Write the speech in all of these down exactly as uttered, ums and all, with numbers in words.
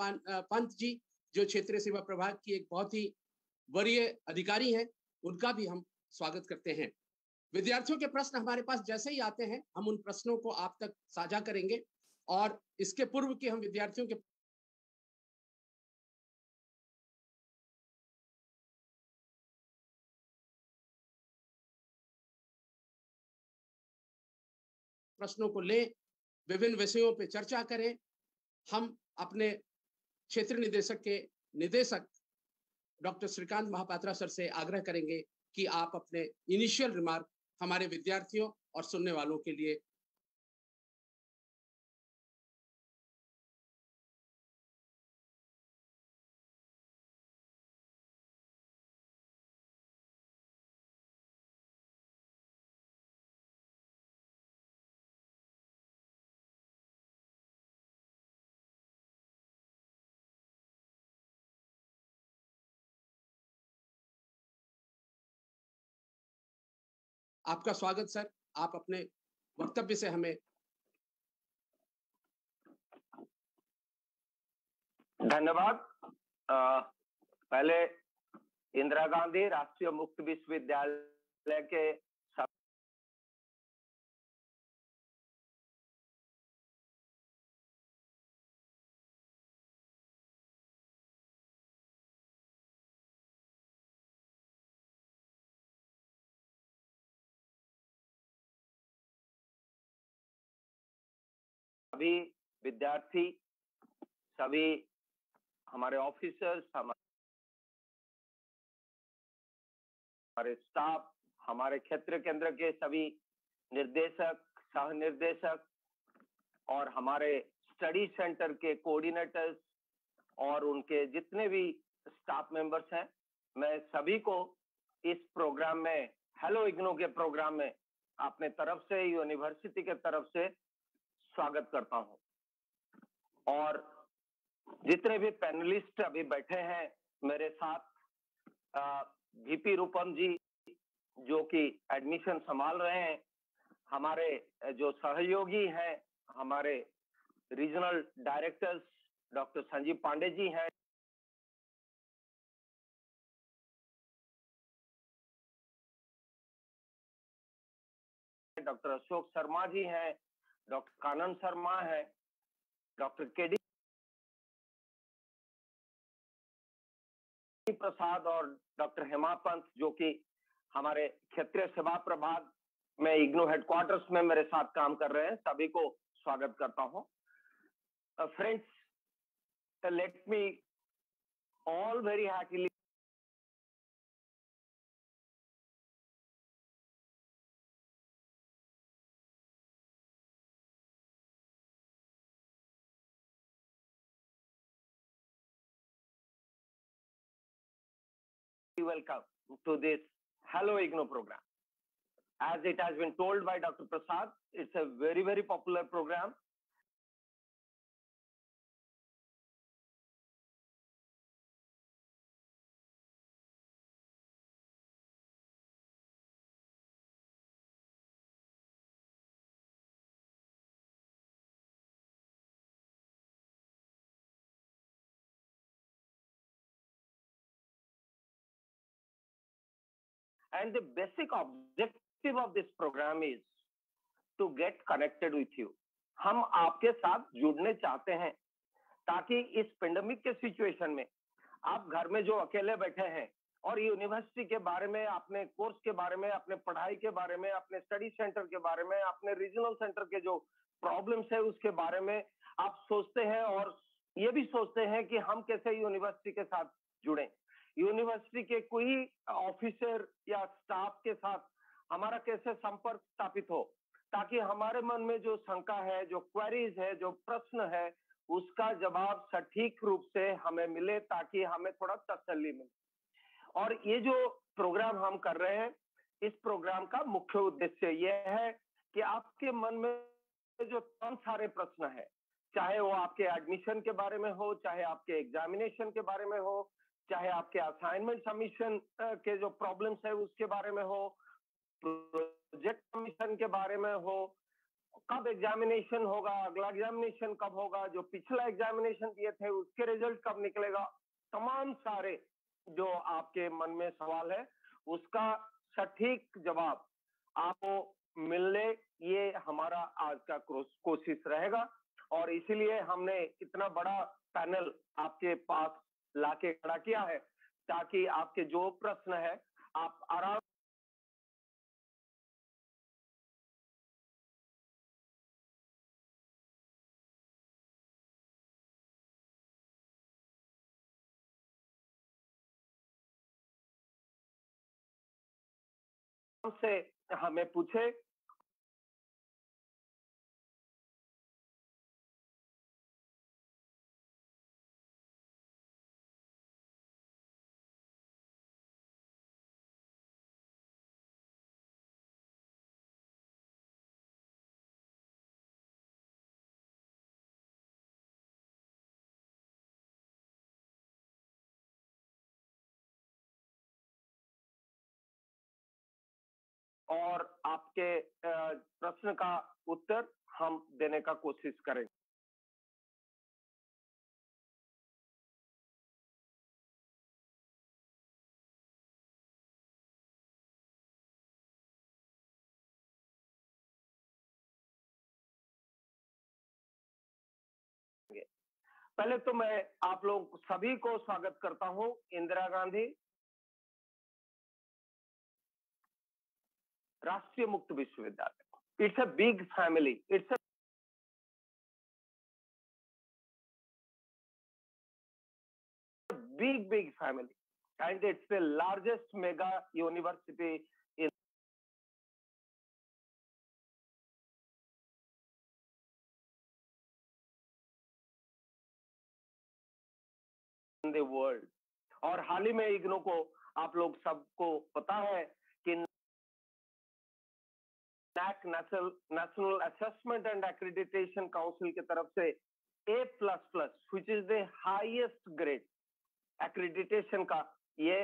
पान, पंत जी, जो क्षेत्रीय सेवा प्रभाग की एक बहुत ही वरीय अधिकारी हैं, उनका भी हम स्वागत करते हैं। विद्यार्थियों के प्रश्न हमारे पास जैसे ही आते हैं, हम उन प्रश्नों को आप तक साझा करेंगे और इसके पूर्व के हम विद्यार्थियों के प्रश्नों को लें, विभिन्न विषयों पे चर्चा करें। हम अपने क्षेत्र निदेशक के निदेशक डॉक्टर श्रीकांत महापात्रा सर से आग्रह करेंगे कि आप अपने इनिशियल रिमार्क हमारे विद्यार्थियों और सुनने वालों के लिए आपका स्वागत सर। आप अपने वक्तव्य से हमें धन्यवाद। पहले इंदिरा गांधी राष्ट्रीय मुक्त विश्वविद्यालय के सभी विद्यार्थी, सभी हमारे ऑफिसर्स, हमारे स्टाफ, हमारे क्षेत्र केंद्र के सभी निर्देशक, सह निर्देशक और हमारे स्टडी सेंटर के कोऑर्डिनेटर्स और उनके जितने भी स्टाफ मेंबर्स हैं, मैं सभी को इस प्रोग्राम में, हेलो इग्नू के प्रोग्राम में अपने तरफ से, यूनिवर्सिटी के तरफ से स्वागत करता हूं। और जितने भी पैनलिस्ट अभी बैठे हैं मेरे साथ, वीपी रूपम जी जो कि एडमिशन संभाल रहे हैं, हमारे जो सहयोगी हैं, हमारे regional directors doctor Sanjeev Pandey ji हैं, डॉक्टर अशोक शर्मा जी हैं, डॉक्टर कानन शर्मा है, डॉक्टर केडी प्रसाद और डॉक्टर हेमा पंत जो कि हमारे क्षेत्रीय सेवा प्रभाग में इग्नू हेडक्वार्टर्स में मेरे साथ काम कर रहे हैं, सभी को स्वागत करता हूं। Friends, let me all very heartily welcome to this Hello Igno program. As it has been told by Doctor Prasad, it's a very, very popular program. And the basic objective of this program is to get connected with you. हम आपके साथ जुड़ने चाहते हैं ताकि इस pandemic के situation में आप घर में जो अकेले बैठे हैं और यूनिवर्सिटी के बारे में, अपने कोर्स के बारे में, अपने पढ़ाई के बारे में, अपने स्टडी सेंटर के बारे में, अपने रीजनल सेंटर के जो प्रॉब्लम्स है उसके बारे में आप सोचते हैं और ये भी सोचते हैं कि हम कैसे यूनिवर्सिटी के साथ जुड़ें, यूनिवर्सिटी के कोई ऑफिसर या स्टाफ के साथ हमारा कैसे संपर्क स्थापित हो, ताकि हमारे मन में जो शंका है, जो क्वेरीज है, जो प्रश्न है, उसका जवाब सटीक रूप से हमें मिले ताकि हमें थोड़ा तसल्ली मिले। और ये जो प्रोग्राम हम कर रहे हैं, इस प्रोग्राम का मुख्य उद्देश्य ये है कि आपके मन में जो तमाम सारे प्रश्न है, चाहे वो आपके एडमिशन के बारे में हो, चाहे आपके एग्जामिनेशन के बारे में हो, चाहे आपके असाइनमेंट सबमिशन के जो प्रॉब्लम्स है उसके बारे में हो, प्रोजेक्ट सबमिशन के बारे में हो, कब एग्जामिनेशन होगा, अगला एग्जामिनेशन कब होगा, जो पिछला एग्जामिनेशन दिए थे उसके रिजल्ट कब निकलेगा, तमाम सारे जो आपके मन में सवाल है उसका सटीक जवाब आपको मिलने, ये हमारा आज का कोशिश रहेगा। और इसीलिए हमने इतना बड़ा पैनल आपके पास लाके खड़ा किया है ताकि आपके जो प्रश्न है आप आराम से हमें पूछे। और आपके प्रश्न का उत्तर हम देने का कोशिश करेंगे। पहले तो मैं आप लोग सभी को स्वागत करता हूं Indira Gandhi Rashtriya Mukt Vishwavidyalaya. It's a big family, it's a big big family and it's the largest mega university in the world। और हाल ही में इग्नू को आप लोग सबको पता है कि NAAC national national assessment and accreditation council की तरफ से A plus plus which is the highest grade accreditation का ये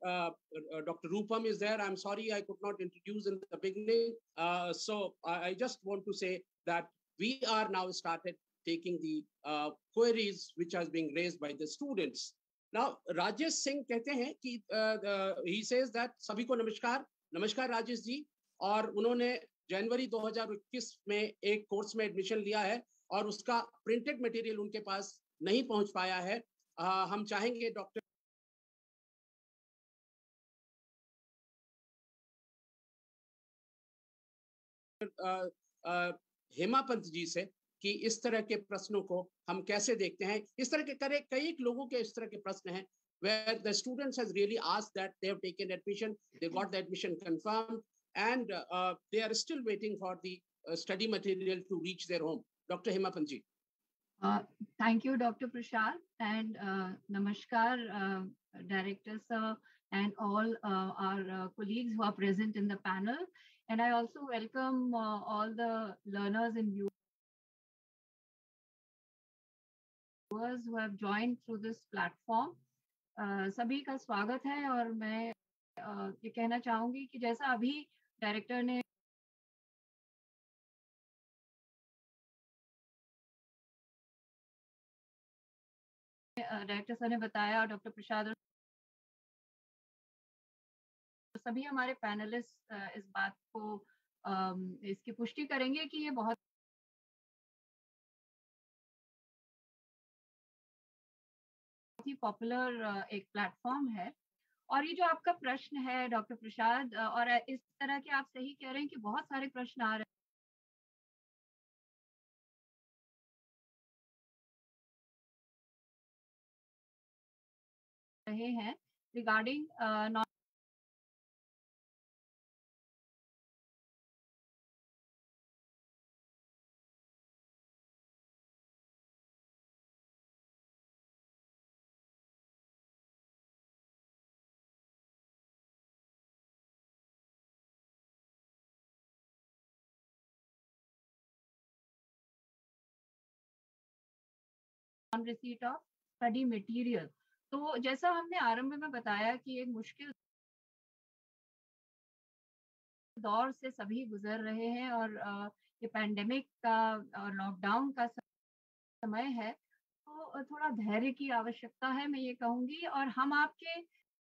uh, uh, Doctor Rupam is there. I'm sorry I could not introduce in the beginning. Uh, so I just want to say that we are now started taking the uh, queries which are being raised by the students. Now, Rajesh Singh कहते हैं कि uh, uh, he says that सभी को नमस्कार, नमस्कार राजेश जी, और उन्होंने जनवरी दो हज़ार इक्कीस में एक कोर्स में एडमिशन लिया है और उसका प्रिंटेड मटेरियल उनके पास नहीं पहुंच पाया है. uh, हम चाहेंगे डॉक्टर हेमा पंत जी से कि इस तरह के प्रश्नों को हम कैसे देखते हैं. इस तरह के करे कई लोगों के इस तरह के प्रश्न हैं where the students has really asked that they have taken admission, they got the admission confirmed, and uh, they are still waiting for the uh, study material to reach their home. Doctor Hema Pant ji. Uh, thank you, Doctor Prashad, and uh, namaskar, uh, Director Sir, and all uh, our uh, colleagues who are present in the panel. And I also welcome uh, all the learners and viewers who have joined through this platform. Uh, सभी का स्वागत है और मैं uh, ये कहना चाहूंगी कि जैसा अभी डायरेक्टर ने डायरेक्टर सर ने बताया, डॉक्टर प्रसाद, सभी हमारे पैनलिस्ट इस बात को इसकी पुष्टि करेंगे कि ये बहुत ही पॉपुलर एक प्लेटफॉर्म है. और ये जो आपका प्रश्न है डॉक्टर प्रसाद, और इस तरह के आप सही कह रहे हैं कि बहुत सारे प्रश्न आ रहे हैं regarding not receipt of study material. तो जैसा हमने आरंभ में बताया कि एक मुश्किल दौर से सभी गुजर रहे हैं और ये पैंडेमिक का और लॉकडाउन का समय है, तो थोड़ा धैर्य की आवश्यकता है, मैं ये कहूंगी. और हम आपके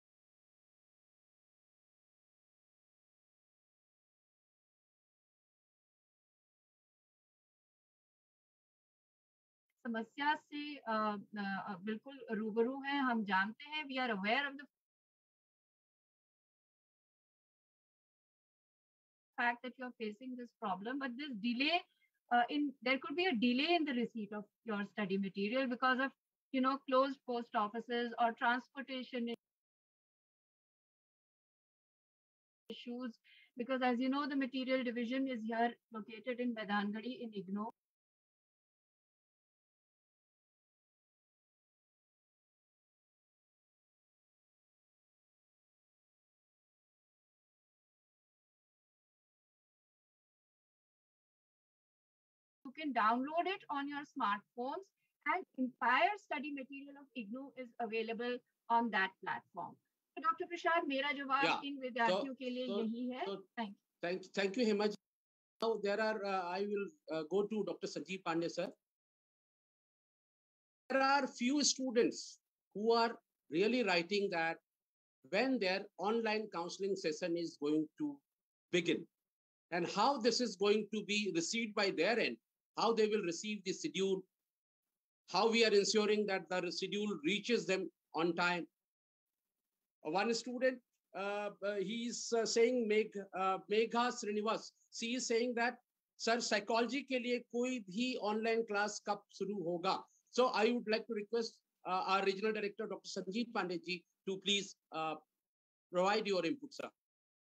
समस्या से बिल्कुल रूबरू हैं. हम जानते हैं, we are aware of the fact that you are facing this problem, but this delay uh, in there could be a delay in the receipt of your study material because of, you know, closed post offices or transportation issues, because as you know, the material division is here located in Vedangadi in IGNOU. You can download it on your smartphones, and entire study material of IGNOU is available on that platform. So Doctor Prashad, मेरा जवाब yeah. इन विद्यार्थियों के लिए so, यही है. so, Thank you. Thank, thank you, Hema. Now there are, uh, I will uh, go to Doctor Sanjeev Pandey, sir. There are few students who are really writing that when their online counseling session is going to begin and how this is going to be received by their end, how they will receive the schedule, how we are ensuring that the schedule reaches them on time. One student, uh, uh, he is uh, saying, Meg, uh, Megha Srinivas, she is saying that, sir, psychology के लिए कोई भी online class कब शुरू होगा? So I would like to request uh, our regional director, Doctor Sanjeev Pandey ji, to please uh, provide your input, sir.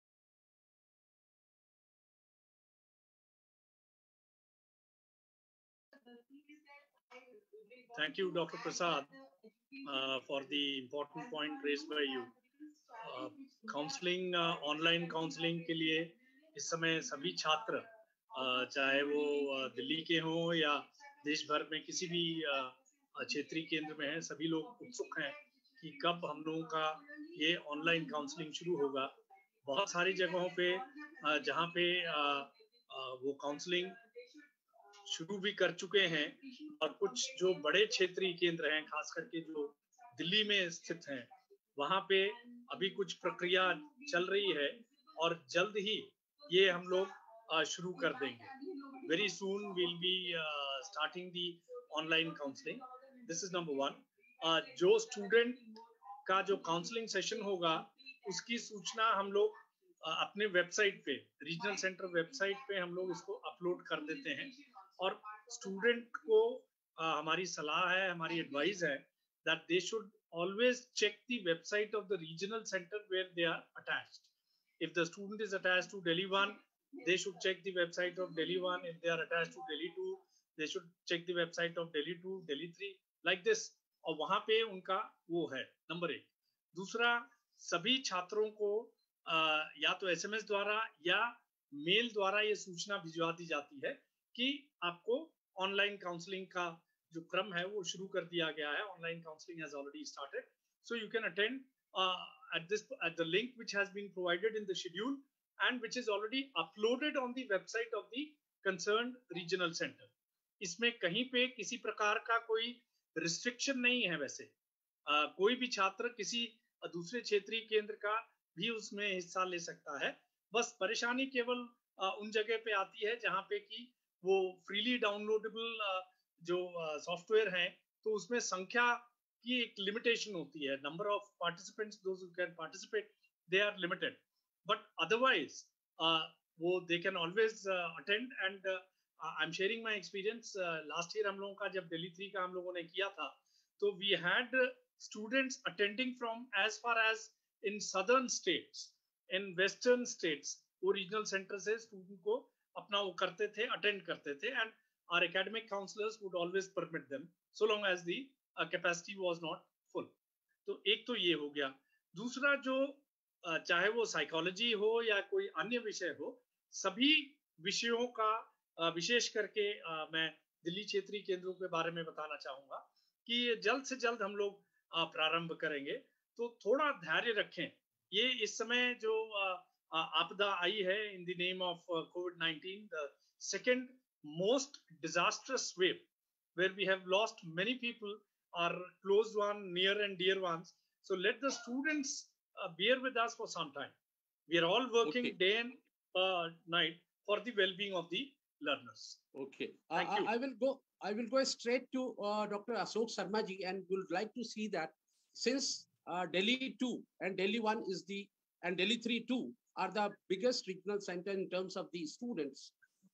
Thank you, Doctor Prasad, uh, for the important point raised by you. Uh, counseling, uh, online counseling के लिए इस समय सभी छात्र, uh, चाहे वो uh, Delhi के हों या देश भर में किसी भी uh, क्षेत्रीय केंद्र में हैं, सभी लोग उत्सुक हैं कि कब हम लोगों का ये ऑनलाइन काउंसलिंग शुरू होगा। बहुत सारी जगहों पे जहाँ पे वो काउंसलिंग शुरू भी कर चुके हैं और कुछ जो बड़े क्षेत्रीय केंद्र हैं, खास करके जो दिल्ली में स्थित हैं, वहाँ पे अभी कुछ प्रक्रिया चल रही है और जल्द ही ये हम लोग शुरू कर देंगे। Very soon will be starting the online counselling. This is number one. जो स्टूडेंट का जो काउंसलिंग सेशन होगा उसकी सूचना हम लोग अपने वेबसाइट पे, रीजनल सेंटर वेबसाइट पे हम लोग इसको अपलोड कर देते हैं और स्टूडेंट को uh, हमारी सलाह है, हमारी एडवाइस है that they should always check the website of the regional center where they are attached. If the student is attached to Delhi one, they should check the website of Delhi one. If they are attached to Delhi two, they should check the website of Delhi two, Delhi three, like this. और वहाँ पे उनका वो है number एक। दूसरा, सभी छात्रों को आ, या तो एसएमएस द्वारा या मेल द्वारा ये सूचना भिजवा दी जाती है कि आपको ऑनलाइन काउंसलिंग का जो क्रम है वो शुरू कर दिया गया है। Online counselling has already started, so you can attend at this at the link which has been provided in the schedule and which is already uploaded on the website of the concerned regional centre. इसमें कहीं पे किसी प्रकार का कोई restriction नहीं है। वैसे uh, कोई भी छात्र किसी दूसरे क्षेत्रीय केंद्र का भी उसमें हिस्सा ले सकता है। बस परेशानी केवल uh, उन जगह पे आती है जहाँ पे कि वो फ्रीली डाउनलोडेबल uh, जो सॉफ्टवेयर uh, हैं, तो उसमें संख्या की एक लिमिटेशन होती है। Number of participants those who can participate, they are limited, but otherwise वो they can always attend. And I am sharing my experience. Last year हम लोगों का जब दिल्ली थ्री का हम लोगों ने किया था, तो we had students attending from as far as in southern states, in western states. वो रीजनल सेंटर से स्टूडेंट को अपना वो करते थे, अटेंड करते थे, and our academic counselors would always permit them so long as the uh, capacity was not full. तो एक तो ये हो गया। दूसरा, जो uh, चाहे वो साइकोलॉजी हो या कोई अन्य विषय हो, सभी विषयों का uh, विशेष करके uh, मैं दिल्ली क्षेत्रीय केंद्रों के बारे में बताना चाहूंगा कि जल्द से जल्द हम लोग uh, प्रारंभ करेंगे। तो थोड़ा धैर्य रखें। ये इस समय जो uh, uh, आपदा आई है in the name of COVID nineteen, the second most disastrous wave where we have lost many people, our close one, near and dear ones. So let the students uh, bear with us for some time. We are all working okay. day and uh, night for the well-being of the learners. Okay. Thank uh, you. I will go. I will go straight to uh, Doctor Ashok Sharma ji, and would like to see that since uh, Delhi two and Delhi one is the and Delhi three two are the biggest regional center in terms of the students.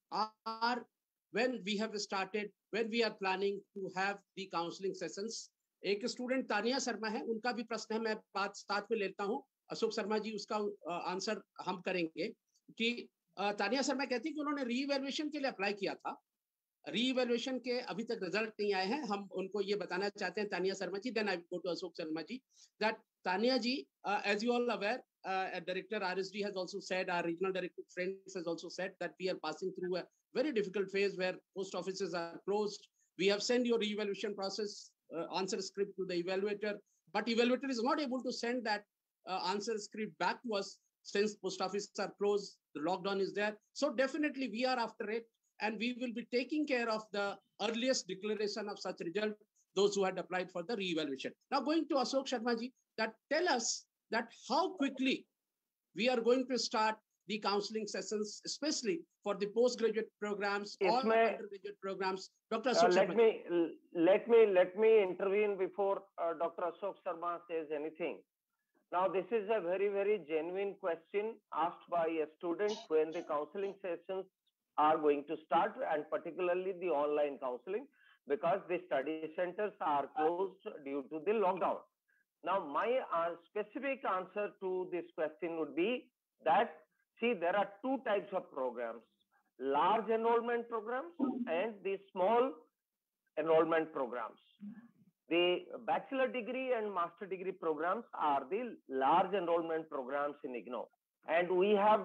Are when we have started, when we are planning to have the counseling sessions. एक student Tania Sharma है, उनका भी प्रश्न है, मैं बात साथ में लेता हूँ। अशोक शर्मा जी उसका आंसर हम करेंगे कि तानिया शर्मा कहती है कि उन्होंने री-इवैल्यूएशन के लिए अप्लाई किया था, री-इवैल्यूएशन के अभी तक रिजल्ट नहीं आए हैं। हम उनको ये बताना चाहते हैं, Tania Sharma ji, then I go to Ashok Sharma ji, that Tania ji, as you all aware, uh, Director R S D has also said, our regional director friends has also said that we are passing through a very difficult phase where post offices are closed. We have sent your evaluation process uh, answer script to the evaluator, but evaluator is not able to send that uh, answer script back to us since post offices are closed, the lockdown is there. So definitely we are after it, and we will be taking care of the earliest declaration of such result, those who had applied for the re-evaluation. Now going to Ashok Sharma ji, that tell us that how quickly we are going to start the counseling sessions, especially for the postgraduate programs or undergraduate programs. Doctor Ashok uh, let Sharma. me let me let me intervene before uh, Doctor Ashok Sharma says anything. Now, this is a very very genuine question asked by a student when the counseling sessions are going to start, and particularly the online counseling, because the study centers are closed due to the lockdown. Now, my uh, specific answer to this question would be that, see, there are two types of programs, large enrollment programs and the small enrollment programs. The bachelor degree and master degree programs are the large enrollment programs in I G N O U. And we have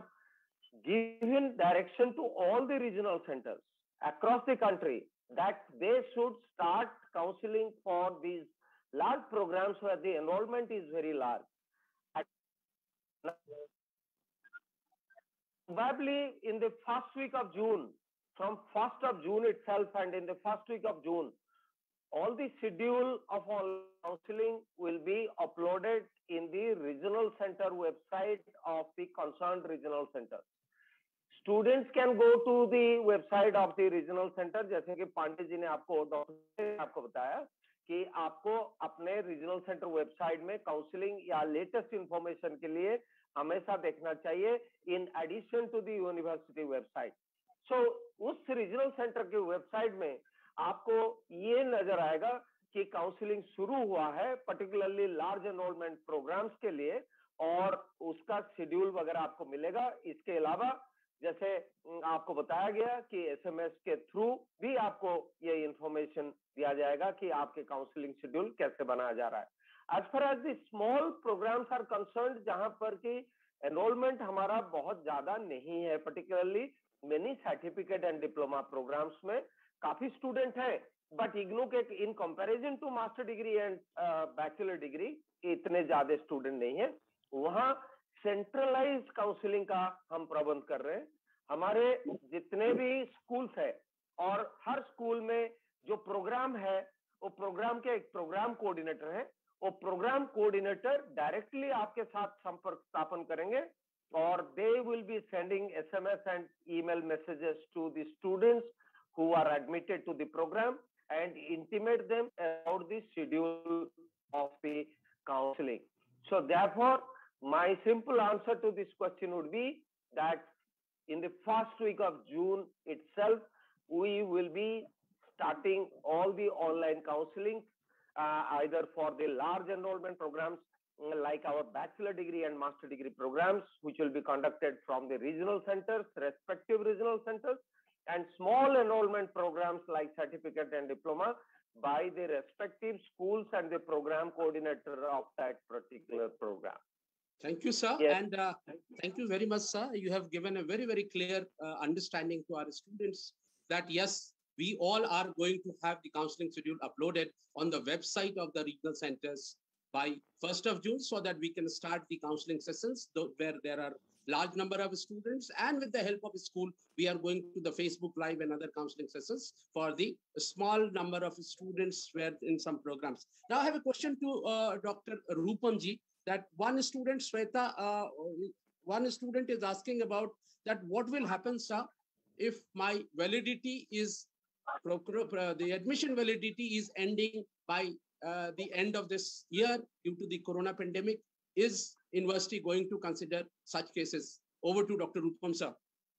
given direction to all the regional centers across the country that they should start counseling for these large programs where the enrollment is very large. Probably in the first week of June, from first of June itself, and in the first week of June, all the schedule of all counseling will be uploaded in the regional center website of the concerned regional center. Students can go to the website of the regional center, जैसे कि पांडे जी ने आपको doctor ने आपको बताया कि आपको अपने रीजनल सेंटर वेबसाइट में काउंसलिंग या लेटेस्ट इंफॉर्मेशन के लिए हमेशा देखना चाहिए in addition to the university website. So उस रीजनल सेंटर के वेबसाइट में आपको ये नजर आएगा कि काउंसलिंग शुरू हुआ है पर्टिकुलरली लार्ज एनरोलमेंट प्रोग्राम्स के लिए, और उसका शेड्यूल वगैरह आपको मिलेगा. इसके अलावा जैसे आपको बताया गया कि एसएमएस के थ्रू भी आपको ये इंफॉर्मेशन दिया जाएगा कि आपके काउंसलिंग शेड्यूल कैसे बनाया जा रहा है. As far as the small programs are concerned, जहां पर कि एनरोलमेंट हमारा बहुत ज्यादा नहीं है, particularly many certificate and diploma programmes में काफी स्टूडेंट हैं, बट इग्नू के in comparison to master degree and bachelor degree इतने ज्यादा स्टूडेंट नहीं है. वहां सेंट्रलाइज काउंसलिंग का हम प्रबंध कर रहे हैं. हमारे जितने भी स्कूल्स है और हर स्कूल में जो प्रोग्राम है वो प्रोग्राम के एक प्रोग्राम कोऑर्डिनेटर है. वो प्रोग्राम कोऑर्डिनेटर डायरेक्टली आपके साथ संपर्क स्थापन करेंगे और they will be sending SMS and email messages to the students who are admitted to the program and intimate them about the schedule of the counseling. So therefore, my simple answer to this question would be that in the first week of June itself, we will be starting all the online counseling, uh, either for the large enrollment programs like our bachelor degree and master degree programs, which will be conducted from the regional centers, respective regional centers, and small enrollment programs like certificate and diploma by the respective schools and the program coordinator of that particular program. Thank you, sir. Yes. And uh, thank you very much, sir. You have given a very, very clear uh, understanding to our students that, yes, we all are going to have the counseling schedule uploaded on the website of the regional centers by first of June so that we can start the counseling sessions where there are large number of students, and with the help of the school, we are going to the Facebook Live and other counseling sessions for the small number of students where in some programs. Now I have a question to uh, Doctor Rupam ji, that one student, Shweta, uh, one student is asking about that what will happen, sir, if my validity is, the admission validity is ending by uh, the end of this year due to the corona pandemic. Is university going to consider such cases? Over to Doctor Rupam, sir.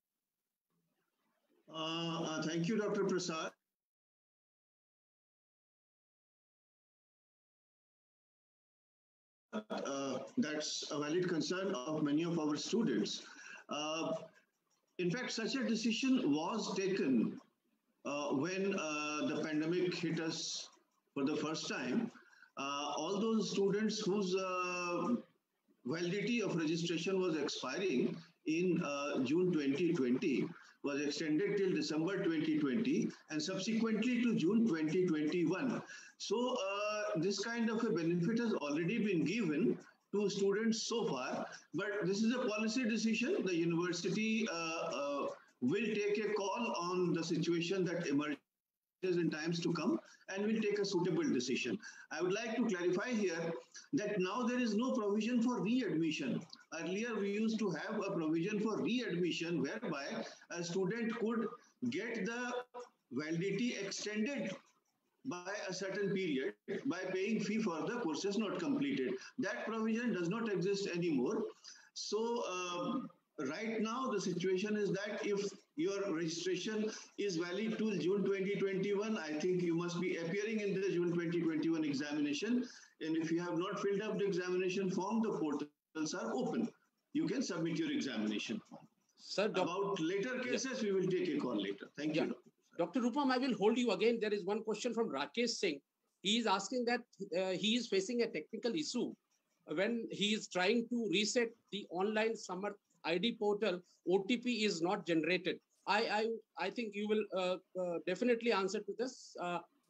Uh, uh, thank you, Doctor Prasad. Uh, that's a valid concern of many of our students. Uh, in fact, such a decision was taken uh, when uh, the pandemic hit us for the first time. Uh, all those students whose uh, validity of registration was expiring in uh, June twenty twenty was extended till December twenty twenty and subsequently to June twenty twenty-one. So uh, this kind of a benefit has already been given to students so far, but this is a policy decision. The university uh, uh, will take a call on the situation that emerges in times to come and will take a suitable decision. I would like to clarify here that now there is no provision for readmission. Earlier we used to have a provision for readmission whereby a student could get the validity extended by a certain period by paying fee for the courses not completed. That provision does not exist anymore. So um, right now the situation is that if your registration is valid till June twenty twenty-one, I think you must be appearing in the June twenty twenty-one examination. And if you have not filled up the examination form, the portals are open. You can submit your examination form. Sir, about later cases, yeah. we will take a call later. Thank yeah. you. Doctor Rupam, I will hold you again. There is one question from Rakesh Singh. He is asking that uh, he is facing a technical issue when he is trying to reset the online Samarth I D portal. O T P is not generated. I I, I think you will uh, uh, definitely answer to this. Uh,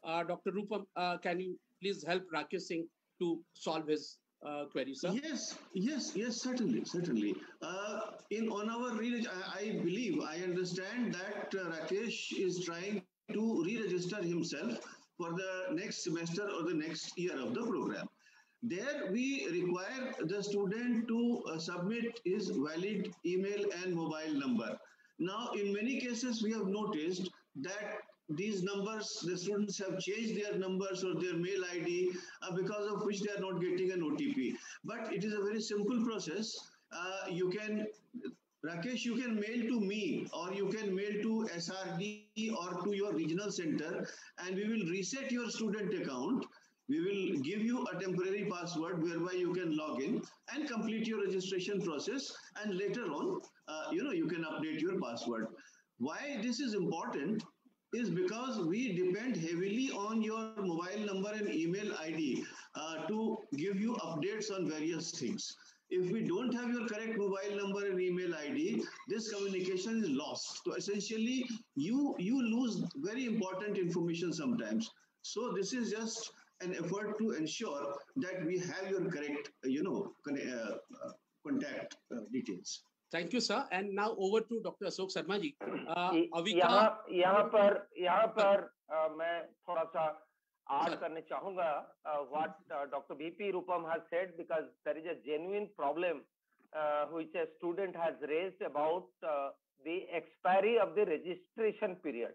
Uh, Doctor Rupam, uh, can you please help Rakesh Singh to solve his uh, query, sir? Yes, yes, yes, certainly, certainly. Uh, in on our re- I, I believe, I understand that uh, Rakesh is trying to re-register himself for the next semester or the next year of the program. There we require the student to uh, submit his valid email and mobile number. Now, in many cases, we have noticed that these numbers, the students have changed their numbers or their mail I D, uh, because of which they are not getting an O T P. But it is a very simple process. Uh, you can, Rakesh, you can mail to me or you can mail to S R D or to your regional center, and we will reset your student account. We will give you a temporary password whereby you can log in and complete your registration process. And later on, uh, you know, you can update your password. Why this is important is because we depend heavily on your mobile number and email I D uh, to give you updates on various things. If we don't have your correct mobile number and email I D, this communication is lost. So essentially, you you lose very important information sometimes. So this is just an effort to ensure that we have your correct, you know, con- uh, uh, contact uh, details. Thank you, sir. And now over to Doctor Ashok Sharma ji. Uh, यहाँ यहाँ पर यहाँ पर uh, मैं थोड़ा सा add करने चाहूँगा uh, what uh, Doctor V P Rupam has said, because there is a genuine problem uh, which a student has raised about uh, the expiry of the registration period.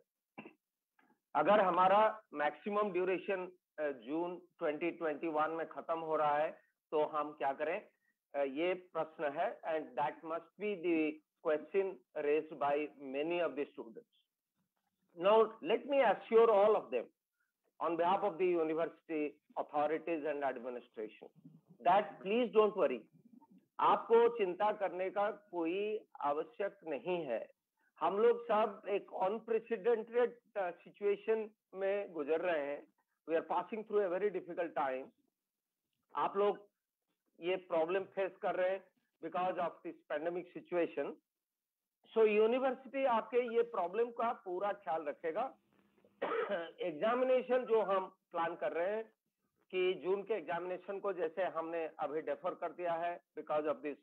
अगर हमारा maximum duration uh, जून twenty twenty-one में खत्म हो रहा है, तो हम क्या करें? Uh, ये प्रश्न है, and that must be the question raised by many of the students. Now, let me assure all of them, on behalf of the university authorities and administration, that please don't worry. आपको चिंता करने का कोई आवश्यक नहीं है. हम लोग सब एक unprecedented uh, situation में गुजर रहे हैं. We are passing through a very difficult time. आप लोग ये प्रॉब्लम फेस कर रहे हैं because of this pandemic situation. So university आपके ये प्रॉब्लम का पूरा ख्याल रखेगा. एग्जामिनेशन जो हम प्लान कर रहे हैं कि जून के एग्जामिनेशन को जैसे हमने अभी डेफर कर दिया है because of this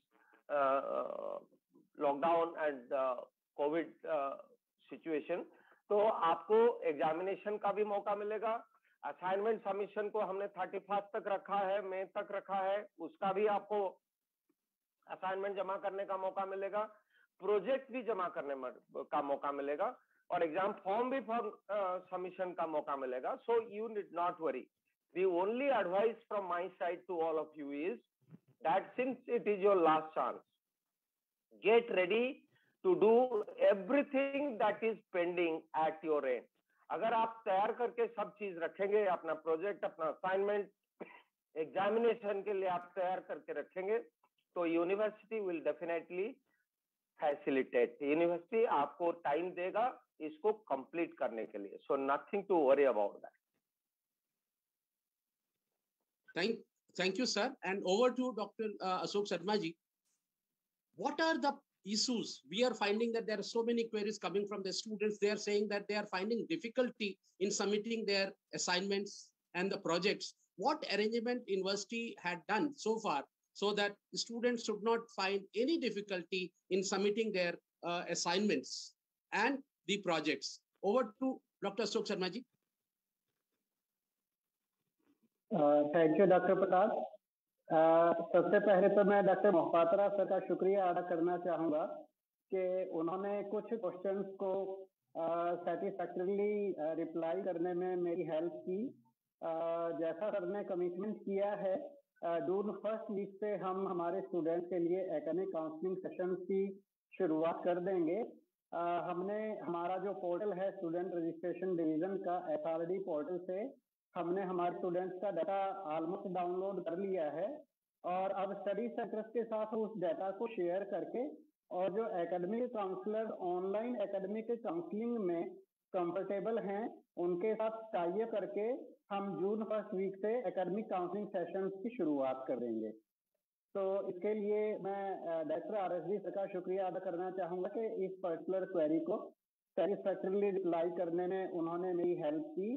lockdown and COVID situation, तो आपको एग्जामिनेशन का भी मौका मिलेगा. असाइनमेंट सबमिशन को हमने थर्टी फर्स्ट तक रखा है, मई तक रखा है, उसका भी आपको असाइनमेंट जमा करने का मौका मिलेगा. प्रोजेक्ट भी जमा करने का मौका मिलेगा और एग्जाम फॉर्म भी फॉर्म सबमिशन का मौका मिलेगा. So you need not worry. The only advice from my side to all of you is that since it is your last chance, get ready to do everything that is pending at your end. अगर आप तैयार करके सब चीज रखेंगे, अपना project, अपना assignment, examination के लिए आप तैयार करके रखेंगे, तो university will definitely facilitate. University आपको टाइम देगा इसको कंप्लीट करने के लिए. So nothing to worry about that. Thank thank you sir. And over to doctor Ashok Sharma ji. What are the issues? We are finding that there are so many queries coming from the students. They are saying that they are finding difficulty in submitting their assignments and the projects. What arrangement university had done so far so that students should not find any difficulty in submitting their uh, assignments and the projects? Over to Doctor Ashok Sharma ji. Uh, thank you, Doctor Prasad. Uh, सबसे पहले तो मैं doctor Mohapatra sir का शुक्रिया अदा करना चाहूँगा कि उन्होंने कुछ क्वेश्चंस को सेटिस्फैक्टरीली uh, रिप्लाई uh, करने में मेरी हेल्प की. uh, जैसा सर ने कमिटमेंट किया है, जून फर्स्ट वीक से हम हमारे स्टूडेंट्स के लिए एकेडमिक काउंसलिंग सेशंस की शुरुआत कर देंगे. uh, हमने हमारा जो पोर्टल है स्टूडेंट रजिस्ट्रेशन डिवीजन का, एस आर डी पोर्टल से हमने हमारे स्टूडेंट्स का डाटा ऑलमोस्ट डाउनलोड कर लिया है और अब स्टडी सेंटर्स के साथ उस डाटा को शेयर करके और जो academic counsellor online academic counselling में कंफर्टेबल हैं उनके साथ टाई अप करके हम जून फर्स्ट वीक से एकेडमिक काउंसलिंग सेशंस की शुरुआत कर देंगे. तो इसके लिए मैं doctor R S D sir का शुक्रिया अदा करना चाहूँगा कि इस पर्टिकुलर क्वेरी को सेटिस्फैक्टरीली रिप्लाई करने में उन्होंने मेरी हेल्प की.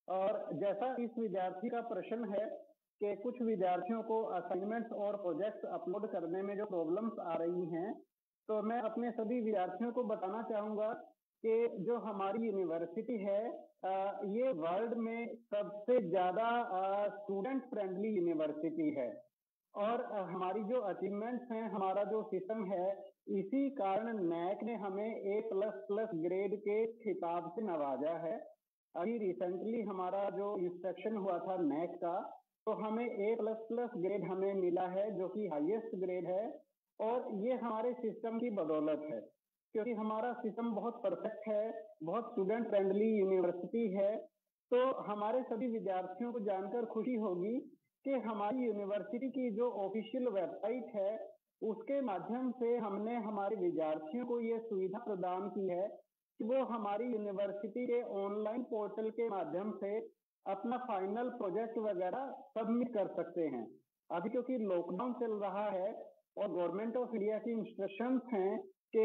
और जैसा इस विद्यार्थी का प्रश्न है कि कुछ विद्यार्थियों को असाइनमेंट्स और प्रोजेक्ट्स अपलोड करने में जो प्रॉब्लम्स आ रही हैं, तो मैं अपने सभी विद्यार्थियों को बताना चाहूंगा कि जो हमारी यूनिवर्सिटी है ये वर्ल्ड में सबसे ज्यादा स्टूडेंट फ्रेंडली यूनिवर्सिटी है। और हमारी जो अचीवमेंट्स हैं, हमारा जो सिस्टम है, इसी कारण नैक ने हमें ए प्लस प्लस ग्रेड के खिताब से नवाजा है। अभी रिसेंटली हमारा जो इंस्पेक्शन हुआ था नैक का, तो हमें ए प्लस प्लस ग्रेड हमें मिला है, जो कि हाईएस्ट ग्रेड है। और ये हमारे सिस्टम की बदौलत है, क्योंकि हमारा सिस्टम बहुत परफेक्ट है, बहुत स्टूडेंट फ्रेंडली यूनिवर्सिटी है। तो हमारे सभी विद्यार्थियों को जानकर खुशी होगी कि हमारी यूनिवर्सिटी की जो ऑफिशियल वेबसाइट है, उसके माध्यम से हमने हमारे विद्यार्थियों को ये सुविधा प्रदान की है कि वो हमारी यूनिवर्सिटी के ऑनलाइन पोर्टल के माध्यम से अपना फाइनल प्रोजेक्ट वगैरह सबमिट कर सकते हैं। अभी क्योंकि लॉकडाउन चल रहा है और गवर्नमेंट ऑफ इंडिया की इंस्ट्रक्शंस हैं कि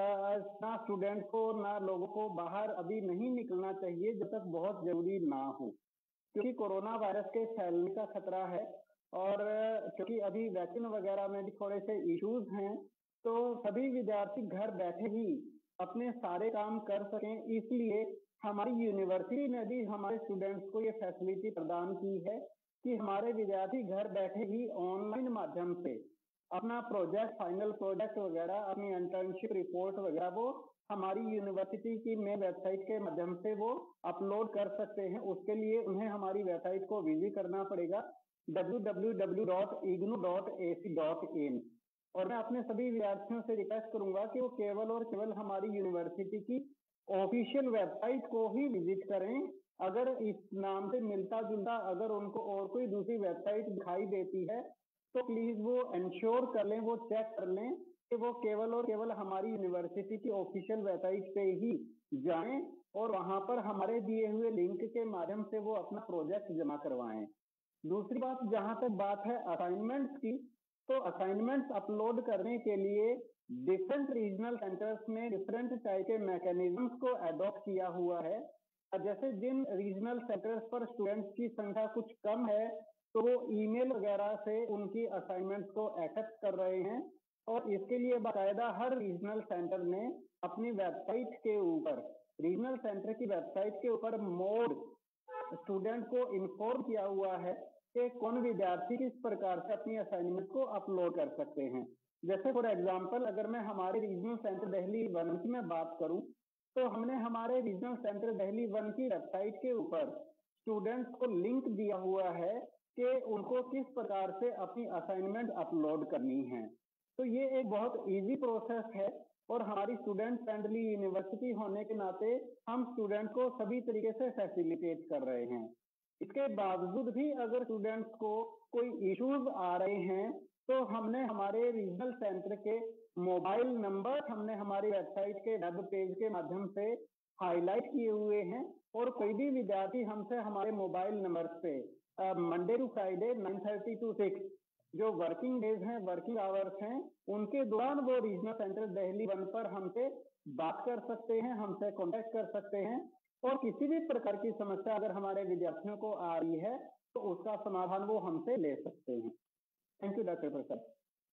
ना स्टूडेंट को ना लोगों को बाहर अभी नहीं निकलना चाहिए जब तक बहुत जरूरी ना हो, क्योंकि कोरोना वायरस के फैलने का खतरा है। और क्योंकि अभी वैक्सीन वगैरह में भी थोड़े से इश्यूज हैं, तो सभी विद्यार्थी घर बैठे ही अपने सारे काम कर सकें, इसलिए हमारी यूनिवर्सिटी ने भी हमारे स्टूडेंट्स को ये फैसिलिटी प्रदान की है कि हमारे विद्यार्थी घर बैठे ही ऑनलाइन माध्यम से अपना प्रोजेक्ट, फाइनल प्रोजेक्ट वगैरह, अपनी इंटर्नशिप रिपोर्ट वगैरह वो हमारी यूनिवर्सिटी की मेन वेबसाइट के माध्यम से वो अपलोड कर सकते हैं। उसके लिए उन्हें हमारी वेबसाइट को विजिट करना पड़ेगा, W W W dot IGNOU dot A C dot in. और मैं अपने सभी विद्यार्थियों से रिक्वेस्ट करूंगा कि वो केवल और केवल हमारी यूनिवर्सिटी की ऑफिशियल वेबसाइट को ही विजिट करें। अगर इस नाम से मिलता जुलता अगर उनको और कोई दूसरी वेबसाइट दिखाई देती है, तो प्लीज वो इंश्योर कर लें, वो चेक कर लें कि वो केवल और केवल हमारी यूनिवर्सिटी की ऑफिशियल वेबसाइट पे ही जाएं और वहां पर हमारे दिए हुए लिंक के माध्यम से वो अपना प्रोजेक्ट जमा करवाएं। दूसरी बात, जहां तक बात है असाइनमेंट्स की, तो असाइनमेंट्स अपलोड करने के लिए डिफरेंट रीजनल सेंटर्स में डिफरेंट टाइप के मैकेनिज्म्स को अडॉप्ट किया हुआ है। जैसे जिन रीजनल सेंटर्स पर स्टूडेंट्स की संख्या कुछ कम है, तो वो ईमेल वगैरह से उनकी असाइनमेंट्स को एक्सेप्ट कर रहे हैं। और इसके लिए बाकायदा हर रीजनल सेंटर ने अपनी वेबसाइट के ऊपर, रीजनल सेंटर की वेबसाइट के ऊपर मोड स्टूडेंट को इन्फॉर्म किया हुआ है कि कौन विद्यार्थी किस प्रकार से अपनी असाइनमेंट को अपलोड कर सकते हैं। जैसे फॉर एग्जांपल अगर मैं हमारे रीजनल सेंटर दिल्ली वन की मैं बात करूं, तो हमने हमारे रीजनल सेंटर दिल्ली वन की वेबसाइट के ऊपर स्टूडेंट्स को लिंक दिया हुआ है कि उनको किस प्रकार से अपनी असाइनमेंट अपलोड करनी है। तो ये एक बहुत इजी प्रोसेस है और हमारी स्टूडेंट फ्रेंडली यूनिवर्सिटी होने के नाते हम स्टूडेंट को सभी तरीके से फैसिलिटेट कर रहे हैं। इसके बावजूद भी अगर स्टूडेंट्स को कोई इश्यूज आ रहे हैं, तो हमने हमारे रीजनल सेंटर के मोबाइल नंबर हमने हमारी वेबसाइट के वेब पेज के माध्यम से हाईलाइट किए हुए हैं। और कोई भी विद्यार्थी हमसे हमारे मोबाइल नंबर पे Monday to Friday nine thirty to six जो वर्किंग डेज हैं, वर्किंग आवर्स हैं, उनके दौरान वो रीजनल सेंटर दिल्ली वन पर हमसे बात कर सकते हैं, हमसे कांटेक्ट कर सकते हैं। और किसी भी प्रकार की समस्या अगर हमारे विद्यार्थियों को आ रही है, तो उसका समाधान वो हमसे ले सकते हैं। Thank you doctor Prasad.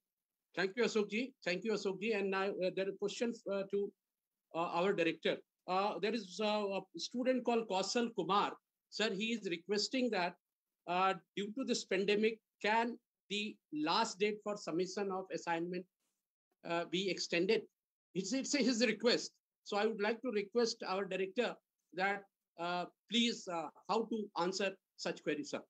Thank you, Ashok ji. Thank you, Ashok ji. And now uh, there are questions uh, to uh, our director. Uh, there is uh, a student called Kausal Kumar. Sir, he is requesting that uh, due to this pandemic, can the last date for submission of assignment uh, be extended? It's, it's his request. So I would like to request our director that uh, please uh, how to answer such queries, sir.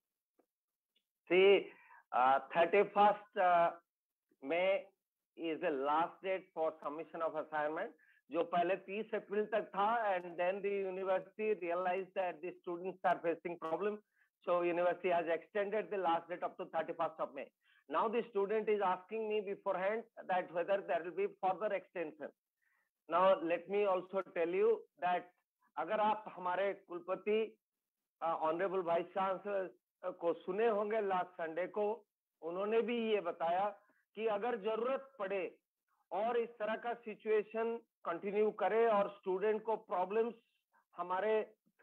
See, uh, thirty-first uh, May is the last date for submission of assignment. जो पहले तीस अप्रैल तक था, and then the university realized that the students are facing problem, so university has extended the last date up to thirty-first of May. Now the student is asking me beforehand that whether there will be further extension. Now let me also tell you that अगर आप हमारे कुलपति honourable vice chancellor को सुने होंगे last Sunday को, उन्होंने भी ये बताया कि अगर जरूरत पड़े और इस तरह का सिचुएशन कंटिन्यू करे और स्टूडेंट को प्रॉब्लम्स हमारे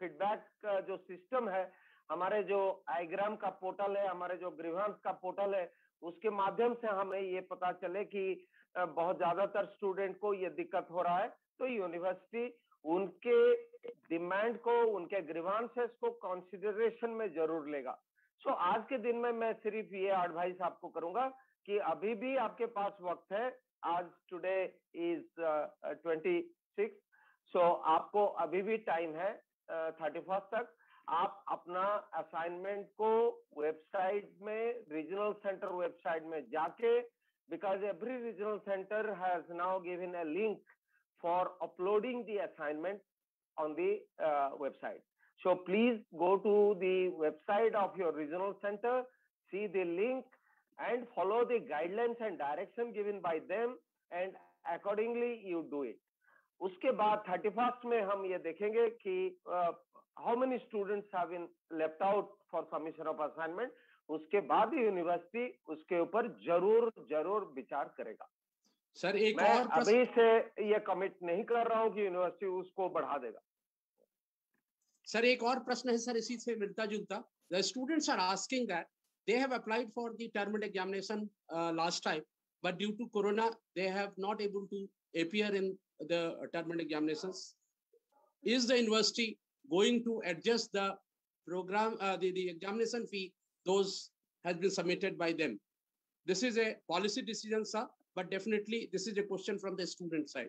फीडबैक जो सिस्टम है, हमारे जो आईग्राम का पोर्टल है, हमारे जो ग्रीवांस का पोर्टल है, उसके माध्यम से हमें ये पता चले कि बहुत ज्यादातर स्टूडेंट को ये दिक्कत हो रहा है, तो यूनिवर्सिटी उनके डिमांड को, उनके ग्रीवांसेस को कंसिडरेशन में जरूर लेगा। सो so, आज के दिन में मैं सिर्फ ये एडवाइस आपको करूंगा कि अभी भी आपके पास वक्त है। आज today is twenty six, so आपको अभी भी टाइम है थर्टी uh, फर्स्ट तक। आप अपना असाइनमेंट को वेबसाइट में, रीजनल सेंटर वेबसाइट में जाके, because every regional centre has now given a link for uploading the assignment on the uh, website. So please go to the website of your regional center, see the link and follow the guidelines and direction given by them and accordingly you do it. उसके बाद thirty first में हम ये देखेंगे कि uh, how many students have been left out for submission of assignment. उसके बाद university उसके ऊपर जरूर जरूर विचार करेगा। सर एक मैं और अभी से ये कमिट नहीं कर रहा हूं कि यूनिवर्सिटी उसको बढ़ा देगा। सर एक और प्रश्न है सर, इसी से मिलता जुलता। The students are asking that they have applied for the term examination last time, but due to corona they have not able to appear in the term examinations. Is the university going to adjust the programme, the the examination fee those has been submitted by them? This is a policy decision, sir, but definitely this is a question from the student side.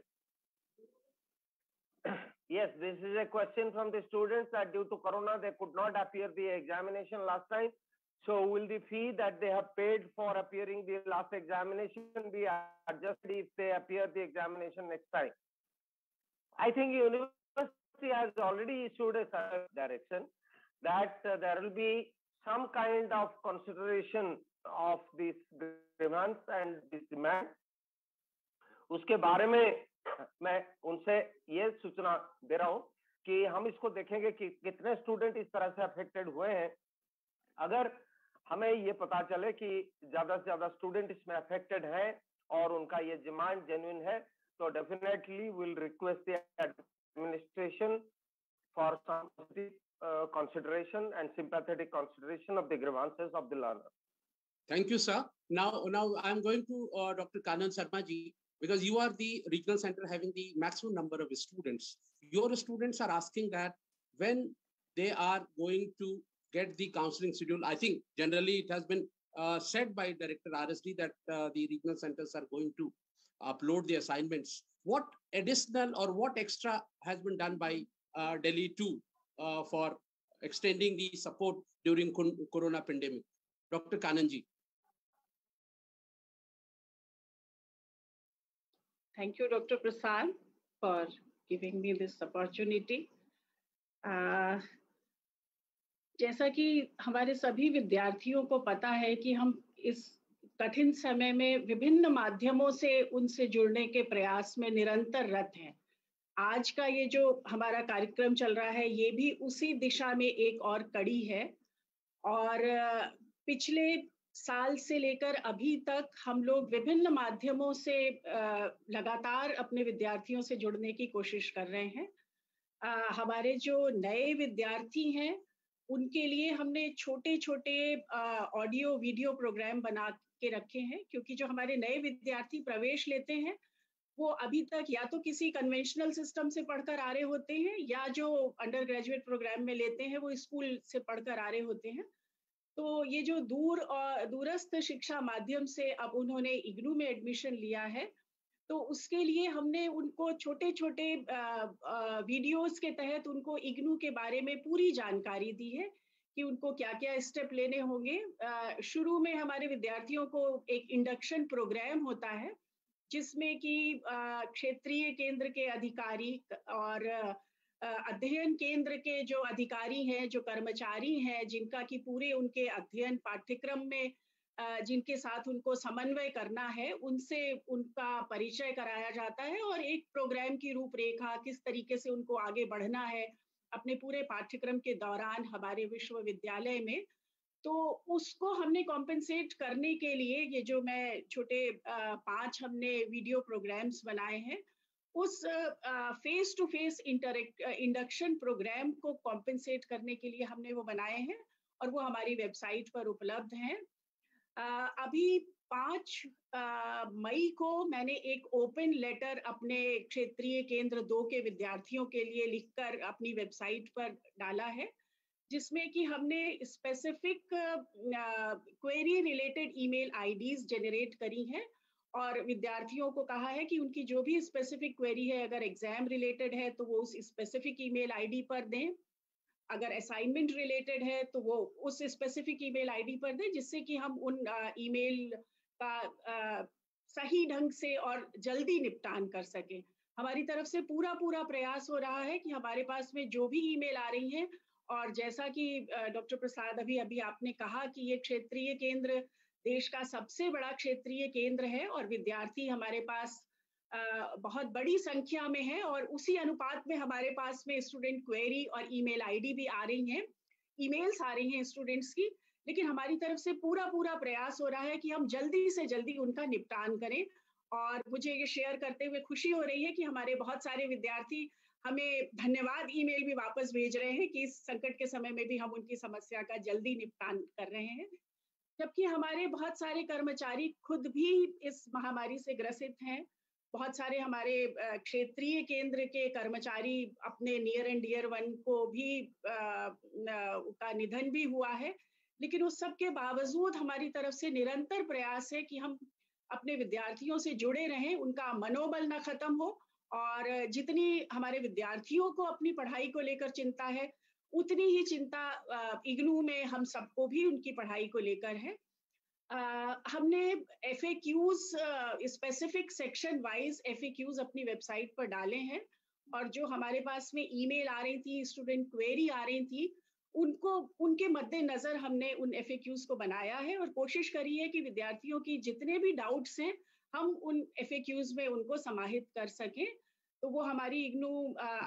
Yes, this is a question from the students that due to corona they could not appear the examination last time. So will the fee that they have paid for appearing the last examination be adjusted if they appear the examination next time? I think university has already issued a direction that uh, there will be some kind of consideration of this demands and this demand. उसके बारे में मैं उनसे ये सूचना दे रहा हूं कि हम इसको देखेंगे कि कितने स्टूडेंट इस तरह से अफेक्टेड हुए हैं। अगर हमें ये पता चले कि ज्यादा से ज्यादा स्टूडेंट इसमें अफेक्टेड हैं और उनका ये डिमांड जेन्युइन है, तो definitely will request the administration for some consideration and sympathetic consideration of the grievances of the learner. Thank you, sir. Now, now I'm going to uh, Doctor Kannan Sharma ji, because you are the regional center having the maximum number of students. Your students are asking that when they are going to get the counseling schedule. I think generally it has been uh, said by Director R S D that uh, the regional centers are going to upload the assignments. What additional or what extra has been done by uh, Delhi too uh, for extending the support during corona pandemic? Doctor Kannan ji. Thank you, Doctor Prasad, for giving me this opportunity. Uh, जैसा कि हमारे सभी विद्यार्थियों को पता है कि हम इस कठिन समय में विभिन्न माध्यमों से उनसे जुड़ने के प्रयास में निरंतर रत हैं। आज का ये जो हमारा कार्यक्रम चल रहा है, ये भी उसी दिशा में एक और कड़ी है। और पिछले साल से लेकर अभी तक हम लोग विभिन्न माध्यमों से लगातार अपने विद्यार्थियों से जुड़ने की कोशिश कर रहे हैं। हमारे जो नए विद्यार्थी हैं उनके लिए हमने छोटे छोटे ऑडियो वीडियो प्रोग्राम बना के रखे हैं, क्योंकि जो हमारे नए विद्यार्थी प्रवेश लेते हैं वो अभी तक या तो किसी कन्वेंशनल सिस्टम से पढ़कर आ रहे होते हैं, या जो अंडर ग्रेजुएट प्रोग्राम में लेते हैं वो स्कूल से पढ़कर आ रहे होते हैं। तो ये जो दूर और दूरस्थ शिक्षा माध्यम से अब उन्होंने इग्नू में एडमिशन लिया है, तो उसके लिए हमने उनको छोटे छोटे वीडियोस के तहत उनको इग्नू के बारे में पूरी जानकारी दी है कि उनको क्या क्या स्टेप लेने होंगे। शुरू में हमारे विद्यार्थियों को एक इंडक्शन प्रोग्राम होता है जिसमें कि क्षेत्रीय केंद्र के अधिकारी और अध्ययन केंद्र के जो अधिकारी हैं, जो कर्मचारी हैं, जिनका कि पूरे उनके अध्ययन पाठ्यक्रम में जिनके साथ उनको समन्वय करना है, उनसे उनका परिचय कराया जाता है और एक प्रोग्राम की रूपरेखा, किस तरीके से उनको आगे बढ़ना है अपने पूरे पाठ्यक्रम के दौरान हमारे विश्वविद्यालय में। तो उसको हमने कॉम्पेंसेट करने के लिए ये जो मैं छोटे पांच हमने वीडियो प्रोग्राम्स बनाए हैं, उस face to face interact induction programme को कॉम्पेंसेट करने के लिए हमने वो बनाए हैं और वो हमारी वेबसाइट पर उपलब्ध हैं। uh, अभी पाँच मई को मैंने एक ओपन लेटर अपने क्षेत्रीय केंद्र दो के विद्यार्थियों के लिए लिखकर अपनी वेबसाइट पर डाला है, जिसमें कि हमने specific query related email IDs generate करी हैं और विद्यार्थियों को कहा है कि उनकी जो भी स्पेसिफिक क्वेरी है, अगर एग्जाम रिलेटेड है तो वो उस स्पेसिफिक ईमेल आईडी पर दें, अगर असाइनमेंट रिलेटेड है तो वो उस स्पेसिफिक ईमेल आईडी पर दें, जिससे कि हम उन ईमेल का आ, सही ढंग से और जल्दी निपटान कर सकें। हमारी तरफ से पूरा पूरा प्रयास हो रहा है कि हमारे पास में जो भी ईमेल आ रही हैं, और जैसा कि डॉक्टर प्रसाद अभी अभी आपने कहा कि ये क्षेत्रीय केंद्र देश का सबसे बड़ा क्षेत्रीय केंद्र है और विद्यार्थी हमारे पास बहुत बड़ी संख्या में है और उसी अनुपात में हमारे पास में स्टूडेंट क्वेरी और ईमेल आईडी भी आ रही हैं, ईमेल्स आ रही हैं स्टूडेंट्स की, लेकिन हमारी तरफ से पूरा पूरा प्रयास हो रहा है कि हम जल्दी से जल्दी उनका निपटान करें। और मुझे ये शेयर करते हुए खुशी हो रही है कि हमारे बहुत सारे विद्यार्थी हमें धन्यवाद ईमेल भी वापस भेज रहे हैं कि इस संकट के समय में भी हम उनकी समस्या का जल्दी निपटान कर रहे हैं, जबकि हमारे बहुत सारे कर्मचारी खुद भी इस महामारी से ग्रसित हैं। बहुत सारे हमारे क्षेत्रीय केंद्र के कर्मचारी अपने नियर एंड डियर वन को भी आ, का निधन भी हुआ है, लेकिन उस सब के बावजूद हमारी तरफ से निरंतर प्रयास है कि हम अपने विद्यार्थियों से जुड़े रहें, उनका मनोबल न खत्म हो, और जितनी हमारे विद्यार्थियों को अपनी पढ़ाई को लेकर चिंता है, उतनी ही चिंता इग्नू में हम सबको भी उनकी पढ़ाई को लेकर है। Uh, हमने F A Qs specific section wise F A Qs अपनी वेबसाइट पर डाले हैं, और जो हमारे पास में ईमेल आ रही थी, स्टूडेंट क्वेरी आ रही थी, उनको उनके मद्देनजर हमने उन एफ ए क्यूज को बनाया है और कोशिश करी है कि विद्यार्थियों की जितने भी डाउट्स हैं हम उन एफ ए क्यूज में उनको समाहित कर सकें। तो वो हमारी इग्नू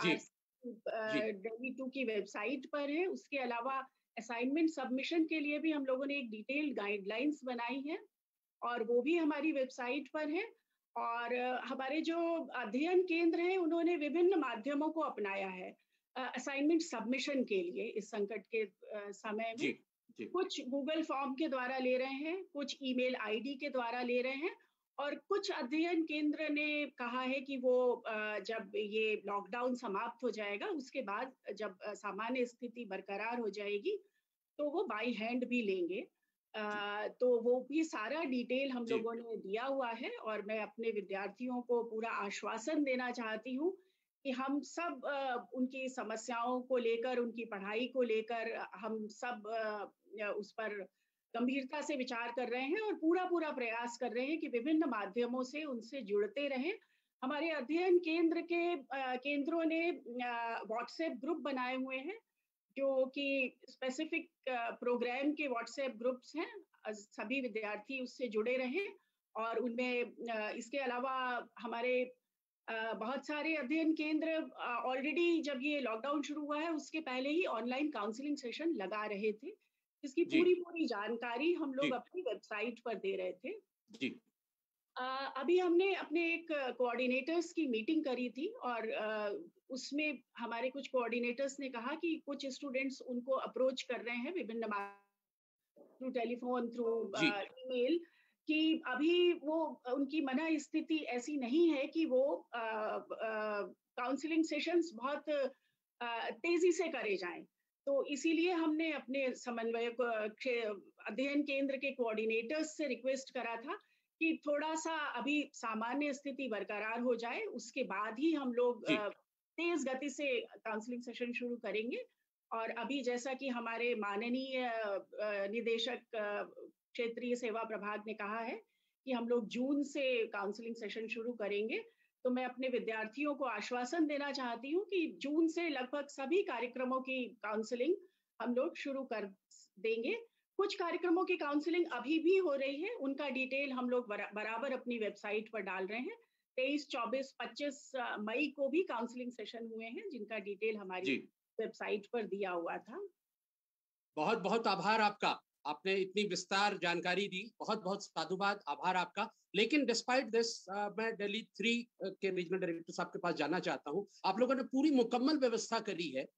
दिल्ली टू की वेबसाइट पर है। उसके अलावा असाइनमेंट सबमिशन के लिए भी हम लोगों ने एक डिटेल्ड गाइडलाइंस बनाई है और वो भी हमारी वेबसाइट पर है। और हमारे जो अध्ययन केंद्र हैं उन्होंने विभिन्न माध्यमों को अपनाया है असाइनमेंट सबमिशन के लिए इस संकट के समय में। जी, जी। कुछ गूगल फॉर्म के द्वारा ले रहे हैं, कुछ ईमेल आईडी के द्वारा ले रहे हैं, और कुछ अध्ययन केंद्र ने कहा है कि वो जब ये लॉकडाउन समाप्त हो जाएगा उसके बाद जब सामान्य स्थिति बरकरार हो जाएगी तो वो बाई हैंड भी लेंगे। तो वो भी सारा डिटेल हम लोगों ने दिया हुआ है, और मैं अपने विद्यार्थियों को पूरा आश्वासन देना चाहती हूँ कि हम सब उनकी समस्याओं को लेकर, उनकी पढ़ाई को लेकर हम सब उस पर गंभीरता से विचार कर रहे हैं और पूरा पूरा प्रयास कर रहे हैं कि विभिन्न माध्यमों से उनसे जुड़ते रहें। हमारे अध्ययन केंद्र के केंद्रों ने व्हाट्सएप ग्रुप बनाए हुए हैं जो कि स्पेसिफिक प्रोग्राम के व्हाट्सएप ग्रुप्स हैं, सभी विद्यार्थी उससे जुड़े रहें। और उनमें इसके अलावा हमारे बहुत सारे अध्ययन केंद्र ऑलरेडी जब ये लॉकडाउन शुरू हुआ है उसके पहले ही ऑनलाइन काउंसलिंग सेशन लगा रहे थे, जिसकी पूरी पूरी जानकारी हम लोग अपनी वेबसाइट पर दे रहे थे। जी। Uh, अभी हमने अपने एक कोऑर्डिनेटर्स की मीटिंग करी थी और uh, उसमें हमारे कुछ कोऑर्डिनेटर्स ने कहा कि कुछ स्टूडेंट्स उनको अप्रोच कर रहे हैं विभिन्न थ्रू टेलीफोन, थ्रू ईमेल, कि अभी वो उनकी मना स्थिति ऐसी नहीं है कि वो काउंसलिंग सेशंस बहुत uh, तेजी से करे जाएं। तो इसीलिए हमने अपने समन्वयक अध्ययन केंद्र के कोऑर्डिनेटर्स से रिक्वेस्ट करा था कि थोड़ा सा अभी सामान्य स्थिति बरकरार हो जाए, उसके बाद ही हम लोग तेज गति से काउंसलिंग सेशन शुरू करेंगे। और अभी जैसा कि हमारे माननीय निदेशक क्षेत्रीय सेवा प्रभाग ने कहा है कि हम लोग जून से काउंसलिंग सेशन शुरू करेंगे, तो मैं अपने विद्यार्थियों को आश्वासन देना चाहती हूँ कि जून से लगभग सभी कार्यक्रमों की काउंसलिंग हम लोग शुरू कर देंगे। कुछ कार्यक्रमों की काउंसलिंग अभी भी हो रही है, उनका डिटेल हम लोग बराबर अपनी वेबसाइट पर डाल रहे हैं। तेईस, चौबीस, पच्चीस मई को भी काउंसलिंग सेशन हुए हैं जिनका डिटेल हमारी वेबसाइट पर दिया हुआ था। बहुत बहुत आभार आपका। आपने इतनी विस्तार जानकारी दी, बहुत बहुत साधुवाद, आभार आपका। लेकिन डिस्पाइट दिस मैं दिल्ली थ्री के रीजनल डायरेक्टर साहब के पास जाना चाहता हूँ। आप लोगों ने पूरी मुकम्मल व्यवस्था करी है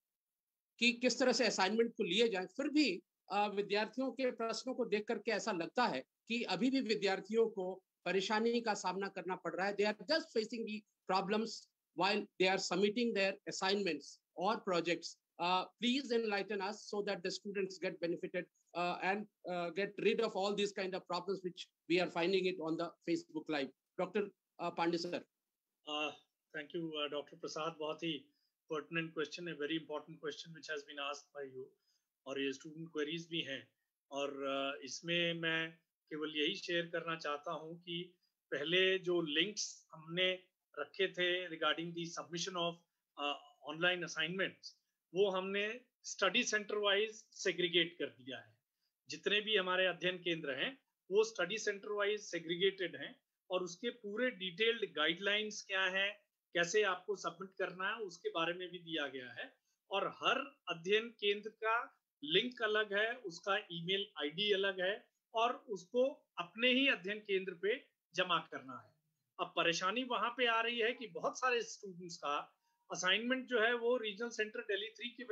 कि किस तरह से असाइनमेंट को लिए जाए, फिर भी विद्यार्थियों के प्रश्नों को देख करके ऐसा लगता है कि अभी भी विद्यार्थियों को परेशानी का सामना करना पड़ रहा है। They are just facing the problems while they are submitting their assignments or projects. Uh, please enlighten us so that the students get benefited uh, and uh, get rid of all these kind of problems which we are finding it on the Facebook Live. Doctor Uh, Pandey sir. Uh, thank you, uh, Doctor Prasad. बहुत ही pertinent question, a very important question which has been asked by you. और ये student queries भी हैं और uh, इसमें मैं केवल यही शेयर करना चाहता हूँ कि पहले जो links हमने रखे थे regarding the submission of online assignments, वो हमने स्टडी सेंटर वाइज सेग्रीगेट कर दिया है। जितने भी हमारे अध्ययन केंद्र हैं वो स्टडी सेंटर वाइज सेग्रीगेटेड हैं और उसके पूरे डिटेल्ड गाइडलाइंस क्या हैं, कैसे आपको सबमिट करना है, उसके बारे में भी दिया गया है। और हर अध्ययन केंद्र का लिंक अलग है, उसका ईमेल आईडी अलग है और उसको अपने ही अध्ययन केंद्र पे जमा करना है। अब परेशानी वहां पे आ रही है कि बहुत सारे स्टूडेंट्स का असाइनमेंट जो है वो रीजनल सेंटर दिल्ली थ्री की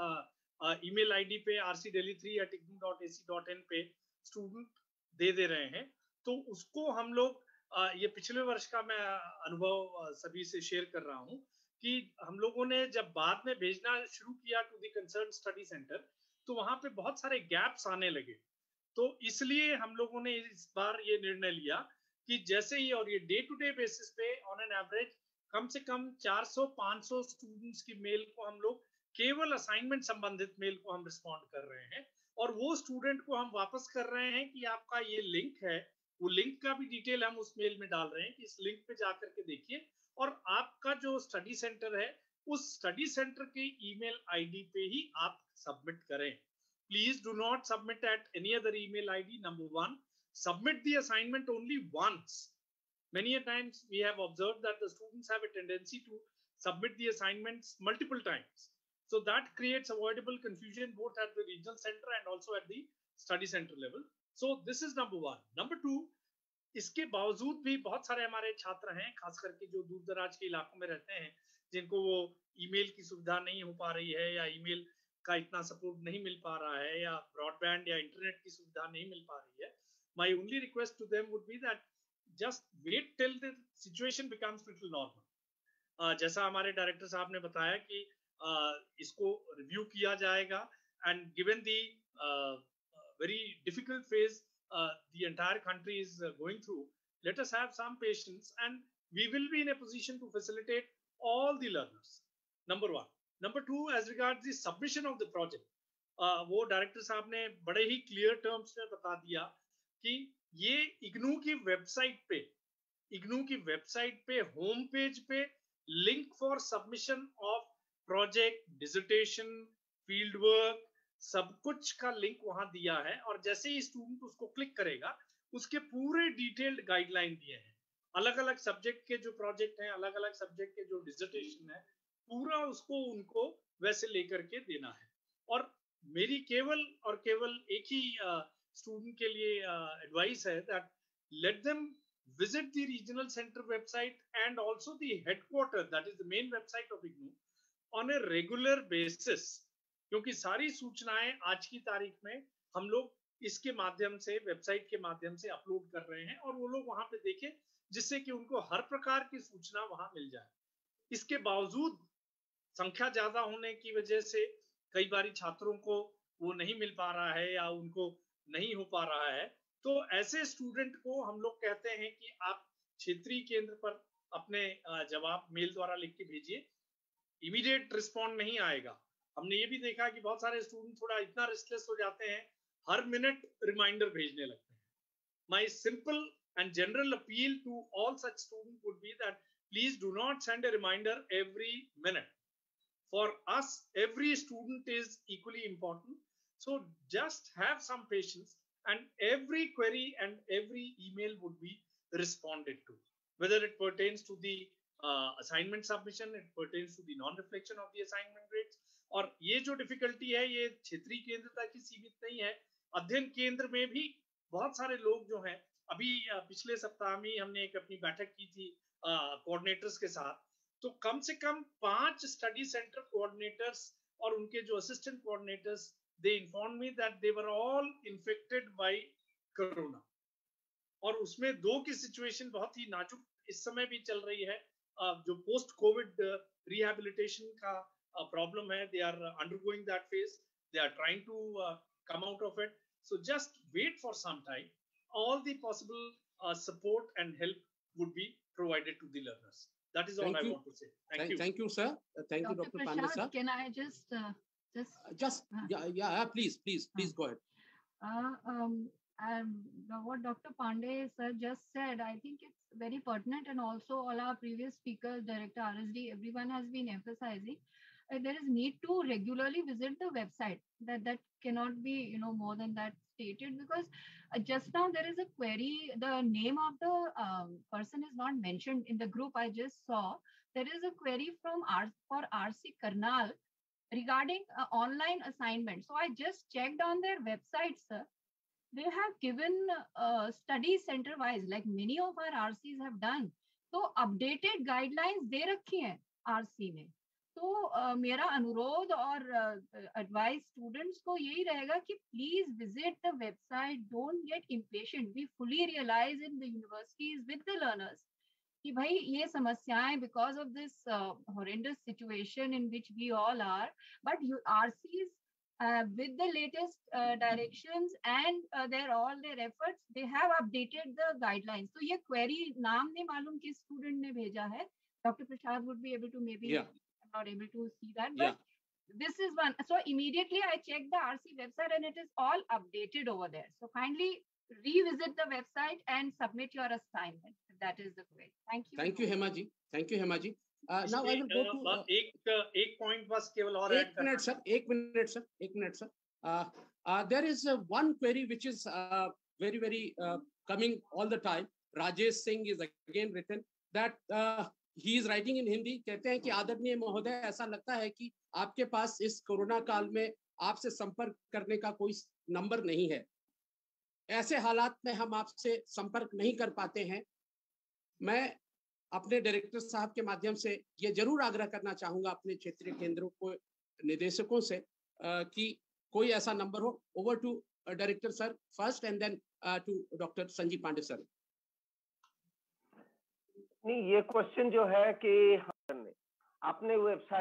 वेब ईमेल आईडी पे R C Delhi three at IGNOU dot A C dot in पे स्टूडेंट दे दे रहे हैं। तो उसको हम लोग आ, ये पिछले वर्ष का मैं अनुभव सभी से शेयर कर रहा हूँ कि हम लोगों ने जब बाद में भेजना शुरू किया to the concern study centre तो वहां पे बहुत सारे गैप्स आने लगे। तो इसलिए हम लोगों ने इस बार ये निर्णय लिया कि जैसे ही और ये डे टू डे बेसिस पे ऑन एन एवरेज कम से कम चार सौ पाँच सौ स्टूडेंट्स की मेल को हम लोग केवल असाइनमेंट संबंधित मेल को हम रिस्पॉन्ड कर रहे हैं और वो स्टूडेंट को हम वापस कर रहे हैं कि आपका ये लिंक है, वो लिंक का भी डिटेल हम उस मेल में डाल रहे हैं कि इस लिंक पे जाकर के देखिए और आपका जो स्टडी सेंटर है उस स्टडी सेंटर के ईमेल आईडी पे ही आप सबमिट करें। Please do not submit at any other email ID. Number one, submit the assignment only once. Many a times we have observed that the students have a tendency to submit the assignments multiple times. So that creates avoidable confusion both at the regional center and also at the study center level. So this is number one. Number two, इसके बावजूद भी बहुत सारे हमारे छात्र हैं, खास करके जो दूर दराज के इलाकों में रहते हैं, जिनको वो ईमेल की सुविधा नहीं हो पा रही है या ईमेल का इतना सपोर्ट नहीं मिल पा रहा है या ब्रॉडबैंड या इंटरनेट की सुविधा नहीं मिल पा रही है। My only request to them would be that just wait till the situation becomes little normal. uh, जैसा हमारे डायरेक्टर साहब ने बताया कि uh, इसको रिव्यू किया जाएगा and given the uh, very difficult phase uh, the entire country is uh, going through, let us have some patience and we will be in a position to facilitate all the learners. Number one. Number two, as regards the submission of the project, uh, वो director साहब ने बड़े ही clear terms में बता दिया कि ये इग्नू की वेबसाइट पे इग्नू की वेबसाइट पे होम पेज पे link for submission of project, dissertation, field work, सब कुछ का लिंक वहां दिया है और जैसे ही स्टूडेंट उसको क्लिक करेगा उसके पूरे डिटेल्ड गाइडलाइन दिए हैं। अलग अलग सब्जेक्ट के जो प्रोजेक्ट हैं, अलग अलग सब्जेक्ट के जो डिसर्टेशन है, पूरा उसको उनको वैसे लेकर के देना है। और मेरी केवल और केवल एक ही uh, स्टूडेंट के लिए एडवाइस uh, है that let them visit the regional centre website and also the headquarter, that is the main website of IGNOU, on a regular basis, क्योंकि सारी सूचनाएं आज की तारीख में हम लोग इसके माध्यम से, वेबसाइट के माध्यम से अपलोड कर रहे हैं और वो लोग वहां पे देखें जिससे कि उनको हर प्रकार की सूचना वहां मिल जाए। इसके बावजूद संख्या ज्यादा होने की वजह से कई बार छात्रों को वो नहीं मिल पा रहा है या उनको नहीं हो पा रहा है, तो ऐसे स्टूडेंट को हम लोग कहते हैं कि आप क्षेत्रीय केंद्र पर अपने जवाब मेल द्वारा लिख के भेजिए। इमीडिएट रिस्पॉन्ड नहीं आएगा। हमने ये भी देखा कि बहुत सारे स्टूडेंट थोड़ा इतना रेस्टलेस हो जाते हैं, हर मिनट रिमाइंडर भेजने लगते हैं। My simple and general appeal to all such student would be that please do not send a reminder every minute. For us every student is equally important, so just have some patience and every query and every email would be responded to, whether it pertains to the uh, assignment submission, it pertains to the non-reflection of the assignment grades। और ये जो difficulty है ये क्षेत्रीय केंद्र तक ही सीमित नहीं है, अध्ययन केंद्र में भी बहुत सारे लोग जो हैं, अभी पिछले सप्ताह में हमने एक अपनी बैठक की थी कोऑर्डिनेटर्स के साथ, तो कम से कम पांच स्टडी सेंटर कोऑर्डिनेटर्स और उनके जो assistant coordinators, they inform me that they were all infected by corona, और उसमें दो की सिचुएशन बहुत ही नाजुक इस समय भी चल रही है, जो पोस्ट कोविड रिहैबिलिटेशन का प्रॉब्लम है, they are undergoing that phase, they are trying to come out of it, so just wait for some time, all the possible uh, support and help would be provided to the learners. That is all thank I you. want to say. Thank, thank you. Thank you, sir. Uh, thank Doctor you, Doctor Prashad, Pandey, sir. Can I just, uh, just, uh, just, uh, yeah, yeah, please, please, please uh, go ahead. Uh, um, um, what Doctor Pandey, sir, just said, I think it's very pertinent, and also all our previous speakers, Director R S D, everyone has been emphasizing uh, there is need to regularly visit the website. That that cannot be, you know, more than that stated, because uh, just now there is a query. The name of the um, person is not mentioned in the group I just saw. There is a query from R for R C Karnal regarding uh, online assignment. So I just checked on their website, sir. They have given uh, study center wise, like many of our R Cs have done. So updated guidelines दे रखी हैं R C में. तो uh, मेरा अनुरोध और advice uh, students को यही रहेगा कि please visit the website, don't get impatient. We fully realise in the universities with the learners कि भाई ये समस्याएं because of this horrendous situation in which we all are, but you RCs with the latest uh, directions and uh, their all their efforts, they have updated the guidelines. So ये query नाम नहीं मालूम किस student ने भेजा है. Doctor Prashad would be able to maybe, yeah. I'm not able to see that, but yeah. This is one. So immediately I checked the R C website and it is all updated over there. So kindly revisit the website and submit your assignment. That is the query. Thank you. Thank you, Hema ji. Thank you, Hema ji. Uh, now I will go to uh, एक एक point बस केवल और एक minute sir, एक minute sir, एक minute sir. Uh, uh, there is uh, one query which is uh, very very uh, coming all the time. Rajesh Singh is again written that uh, he is writing in Hindi. कहते हैं कि आदरणीय महोदय, ऐसा लगता है कि आपके पास इस कोरोना काल में आपसे संपर्क करने का कोई नंबर नहीं है. ऐसे हालात में हम आपसे संपर्क नहीं कर पाते हैं. मैं अपने डायरेक्टर साहब के माध्यम से ये जरूर आग्रह करना चाहूंगा अपने क्षेत्रीय केंद्रों को निदेशकों से कि कोई ऐसा नंबर हो. Over to director sir first and then to doctor Sanjeev Pandey sir. नहीं, ये क्वेश्चन जो है कि आपने वेबसाइट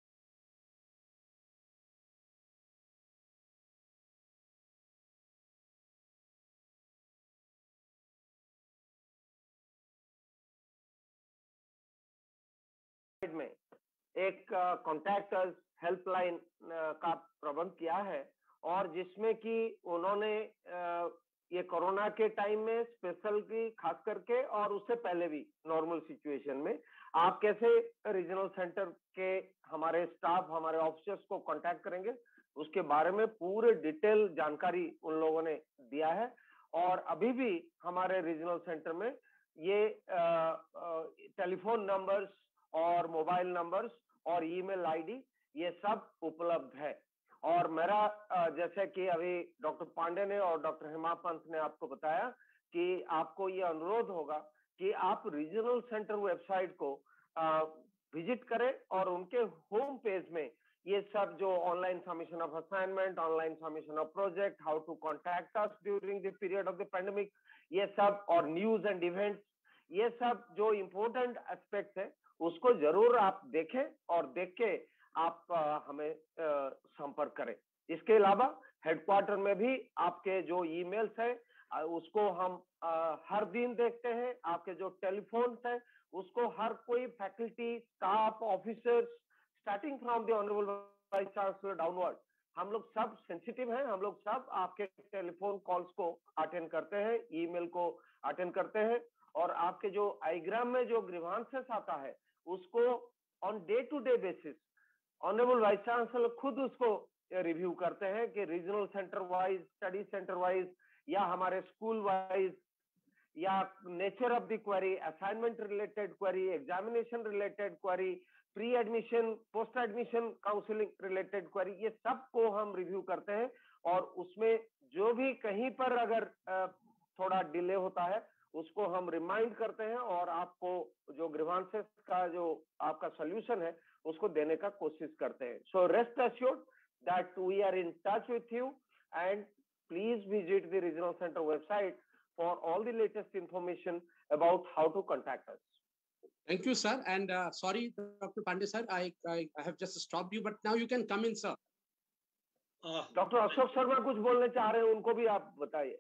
में एक कॉन्टैक्ट अस हेल्पलाइन का प्रबंध किया है, और जिसमें कि उन्होंने ये कोरोना के टाइम में स्पेशल की खास करके और उससे पहले भी नॉर्मल सिचुएशन में आप कैसे रीजनल सेंटर के हमारे स्टाफ, हमारे ऑफिसर्स को कांटेक्ट करेंगे, उसके बारे में पूरे डिटेल जानकारी उन लोगों ने दिया है. और अभी भी हमारे रीजनल सेंटर में ये टेलीफोन नंबर्स और मोबाइल नंबर्स और ईमेल आईडी ये सब उपलब्ध है. और मेरा जैसे कि अभी डॉक्टर पांडे ने और डॉक्टर हेमा पंत ने आपको बताया कि आपको ये अनुरोध होगा कि आप रीजनल सेंटर वेबसाइट को विजिट करें और उनके होम पेज में ये सब जो online submission of assignment, online submission of project, how to contact us during the period of the pandemic, ये सब, और न्यूज एंड इवेंट्स, ये सब जो इम्पोर्टेंट एस्पेक्ट है उसको जरूर आप देखें और देख के आप आ, हमें आ, संपर्क करें. इसके अलावा हेडक्वार्टर में भी आपके जो ईमेल्स है उसको हम आ, हर दिन देखते हैं. आपके जो टेलीफोन है उसको हर कोई faculty, staff, officers, starting from the honourable vice chancellor downward, हम लोग सब सेंसिटिव हैं. हम लोग सब आपके टेलीफोन कॉल्स को अटेंड करते हैं, ईमेल को अटेंड करते हैं, और आपके जो आईग्राम में जो ग्रीवांसेस आता है उसको on day to day basis honourable vice chancellor खुद उसको रिव्यू करते हैं कि regional centre wise, study centre wise, या हमारे स्कूल वाइज, या nature of the query, assignment related query, examination related query, pre admission, post admission counselling related query, ये सब को हम रिव्यू करते हैं और उसमें जो भी कहीं पर अगर थोड़ा डिले होता है उसको हम रिमाइंड करते हैं और आपको जो ग्रीवांसेस का जो आपका सोल्यूशन है उसको देने का कोशिश करते हैं. So rest assured that we are in touch with you and please visit the regional centre website for all the latest information about how to contact us. Thank you, sir. And uh, sorry, Doctor Pandey, sir, I, I I have just stopped you, but now you can come in, sir. Doctor Ashok Sharma कुछ बोलने चाह रहे हैं, उनको भी आप बताइए.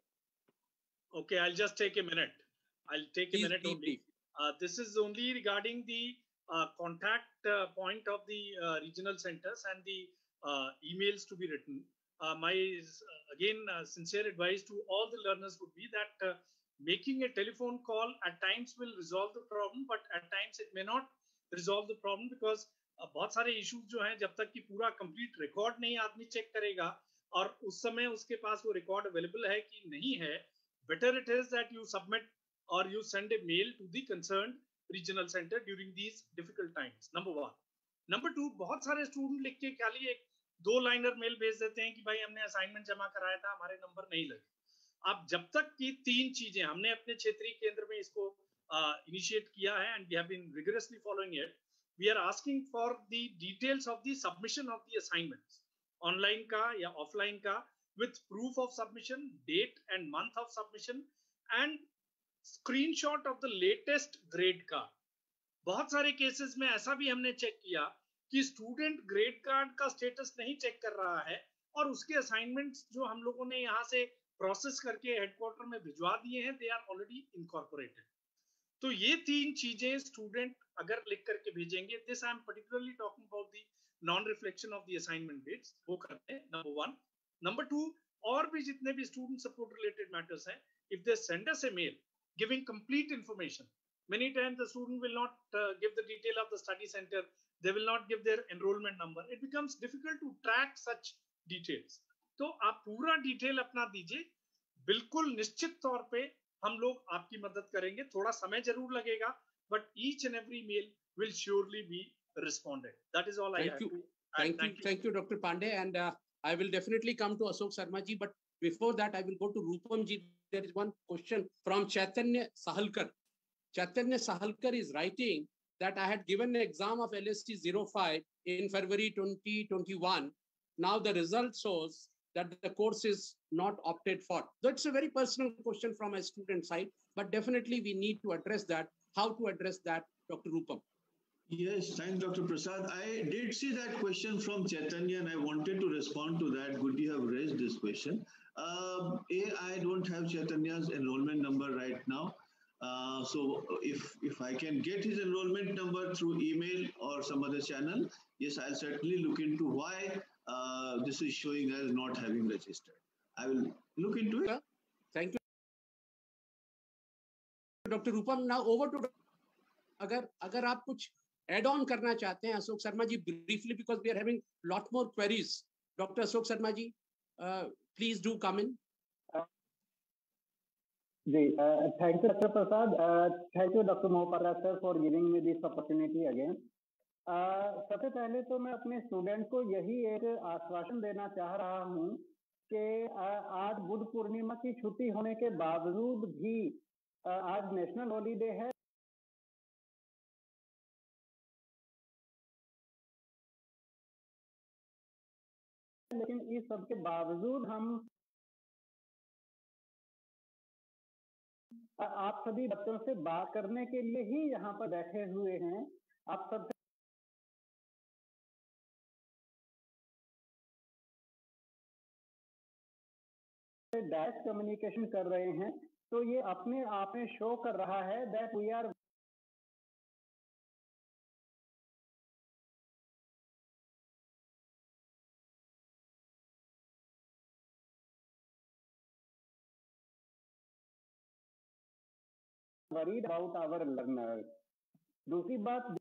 Okay, I'll just take a minute. I'll take Please, a minute please, only. Uh, this is only regarding the uh, contact uh, point of the uh, regional centers and the uh, emails to be written. Uh, my uh, again uh, sincere advice to all the learners would be that uh, making a telephone call at times will resolve the problem, but at times it may not resolve the problem because uh, बहुत सारे issues जो हैं जब तक कि पूरा complete record नहीं आदमी check करेगा और उस समय उसके पास वो record available है कि नहीं है, better it is that you submit or you send a mail to the concerned regional center during these difficult times. Number one. Number two, बहुत सारे student लिख के खाली एक दो लाइनर मेल भेज देते हैं कि भाई हमने असाइनमेंट जमा कराया था, हमारे नंबर नहीं लगे. अब जब तक कि तीन चीजें हमने अपने क्षेत्रीय केंद्र में इसको इनिशिएट uh, किया है and we have been rigorously following it, we are asking for the details of the submission of the assignments, online का या offline का, with proof of submission, date and month of submission and screenshot of the latest grade card. बहुत सारे cases में ऐसा भी हमने check किया कि स्टूडेंट ग्रेड कार्ड का स्टेटस नहीं चेक कर रहा है और उसके असाइनमेंट्स जो हम लोगों ने यहाँ से प्रोसेस करके हेडक्वार्टर में भिजवा दिए हैं, दे आर ऑलरेडी इनकॉर्पोरेटेड. तो ये तीन चीजें स्टूडेंट अगर लिख करके भेजेंगे, this I am particularly talking about the non reflection of the assignment dates, वो करते हैं. Number one. नंबर टू, और भी जितने भी स्टूडेंट सपोर्ट रिलेटेड मैटर्स हैं, if they send us a mail giving complete information, many times the student will not uh, give the detail of the study center, they will not give their enrollment number, it becomes difficult to track such details. तो आप पूरा detail अपना दीजिए, बिल्कुल निश्चित तौर पे हम लोग आपकी मदद करेंगे. थोड़ा समय जरूर लगेगा, but each and every mail will surely be responded. That is all I have to add. Thank you, thank you, Doctor Pandey, and uh, I will definitely come to Ashok Sharma ji, but before that I will go to Rupam ji. There is one question from Chaitanya Sahalkar. Chaitanya Sahalkar is writing that I had given an exam of L S T zero five in February twenty twenty-one. Now the result shows that the course is not opted for. So it's a very personal question from a student side, but definitely we need to address that. How to address that, Doctor Rupam? Yes, thanks, Doctor Prasad. I did see that question from Chaitanya and I wanted to respond to that. Good you have raised this question. Uh, A, I don't have Chaitanya's enrollment number right now. Uh, so if if I can get his enrollment number through email or some other channel, yes, I'll certainly look into why uh, this is showing as not having registered. I will look into it. Thank you, Doctor Rupam. Now over to अगर अगर आप कुछ add on करना चाहते हैं Ashok Sharma ji briefly, because we are having lot more queries. Doctor Ashok Sharma ji, uh, please do come in. जी, thank you doctor Prasad. Thank you doctor Mohapatra sir for giving me this opportunity again. सबसे पहले तो मैं अपने student को यही एक आश्वासन देना चाह रहा हूँ कि uh, आज बुद्ध पूर्णिमा की छुट्टी होने के बावजूद भी uh, आज नेशनल हॉलीडे है. लेकिन इस सब के बावजूद हम आप सभी बच्चों से बात करने के लिए ही यहाँ पर बैठे हुए हैं. आप सब डायरेक्ट कम्युनिकेशन कर रहे हैं, तो ये अपने आप में शो कर रहा है that we are worried about our learners. दूसरी बात,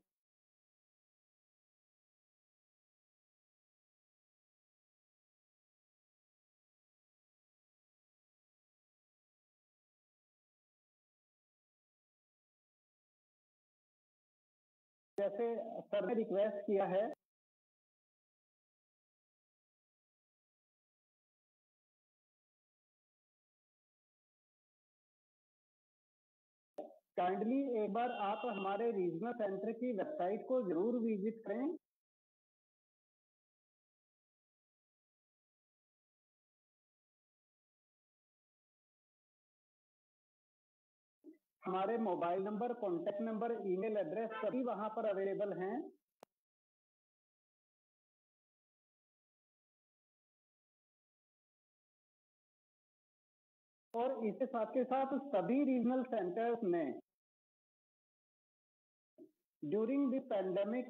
जैसे सर ने रिक्वेस्ट किया है, काइंडली एक बार आप हमारे रीजनल सेंटर की वेबसाइट को जरूर विजिट करें। हमारे mobile number, contact number, email address सभी वहां पर अवेलेबल हैं। और इसके साथ के साथ सभी रीजनल सेंटर्स में ड्यूरिंग द पैंडेमिक,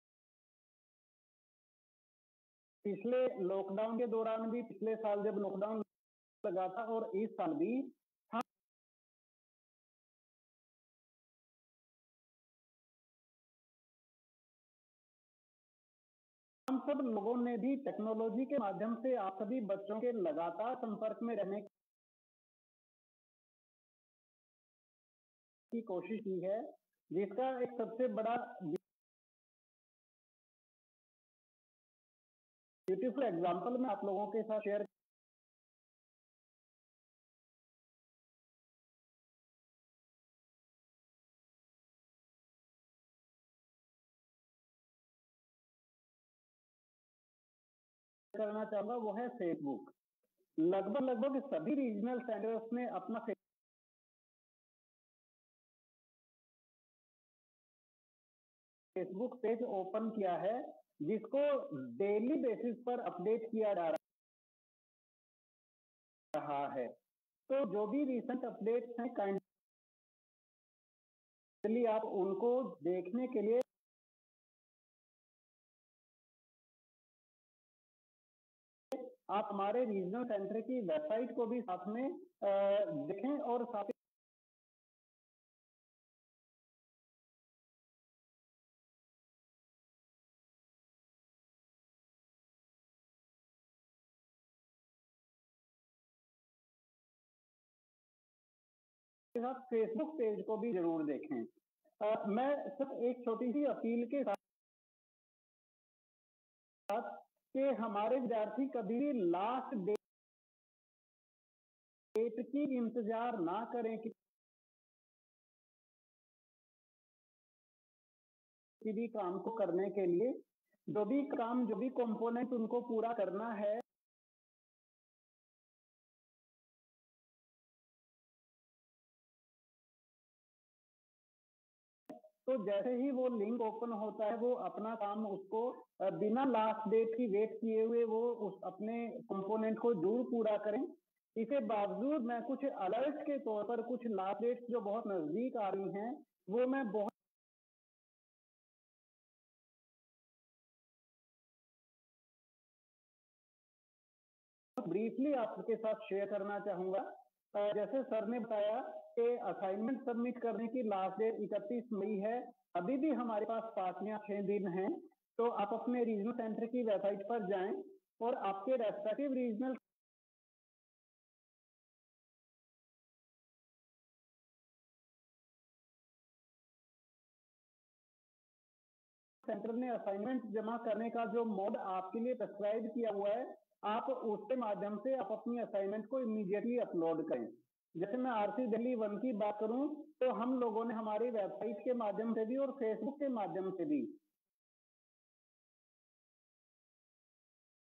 पिछले लॉकडाउन के दौरान भी, पिछले साल जब लॉकडाउन लगा था और इस साल भी, हम हम सब लोगों ने भी टेक्नोलॉजी के माध्यम से आप सभी बच्चों के लगातार संपर्क में रहने की कोशिश की है, जिसका एक सबसे बड़ा ब्यूटीफुल एग्जाम्पल मैं आप लोगों के साथ शेयर करना चाहूंगा, वो है फेसबुक। लगभग लगभग सभी रीजनल सेंटर्स ने अपना फेसबुक पेज ओपन किया है, जिसको डेली बेसिस पर अपडेट किया जा रहा है। तो जो भी रिसेंट अपडेट्स हैं, काइंडली आप उनको देखने के लिए आप हमारे रीजनल सेंटर की वेबसाइट को भी साथ में देखें और साथ साथ फेसबुक पेज को भी जरूर देखें। आ, मैं सिर्फ एक छोटी सी अपील के साथ कि हमारे विद्यार्थी कभी भी लास्ट डेट की इंतजार ना करें कि किसी भी काम को करने के लिए, जो भी काम, जो भी कंपोनेंट उनको पूरा करना है, तो जैसे ही वो लिंक ओपन होता है, वो अपना काम उसको बिना लास्ट डेट की वेट किए हुए वो उस अपने कंपोनेंट को जरूर पूरा करें। इसके बावजूद मैं कुछ अलर्ट के तौर पर कुछ लास्ट डेट जो बहुत नजदीक आ रही हैं, वो मैं बहुत ब्रीफली आपके साथ शेयर करना चाहूंगा। जैसे सर ने बताया कि असाइनमेंट सबमिट करने की लास्ट डेट इकतीस मई है, अभी भी हमारे पास पाँच या छह दिन हैं। तो आप अपने रीजनल सेंटर की वेबसाइट पर जाएं और आपके रेस्पेक्टिव रीजनल सेंटर ने असाइनमेंट जमा करने का जो मोड आपके लिए प्रेस्क्राइब किया हुआ है, आप उसके माध्यम से आप अपनी असाइनमेंट को इमीडिएटली अपलोड करें। जैसे मैं आरसी दिल्ली वन की बात करूं, तो हम लोगों ने हमारी वेबसाइट के माध्यम से भी और फेसबुक के माध्यम से भी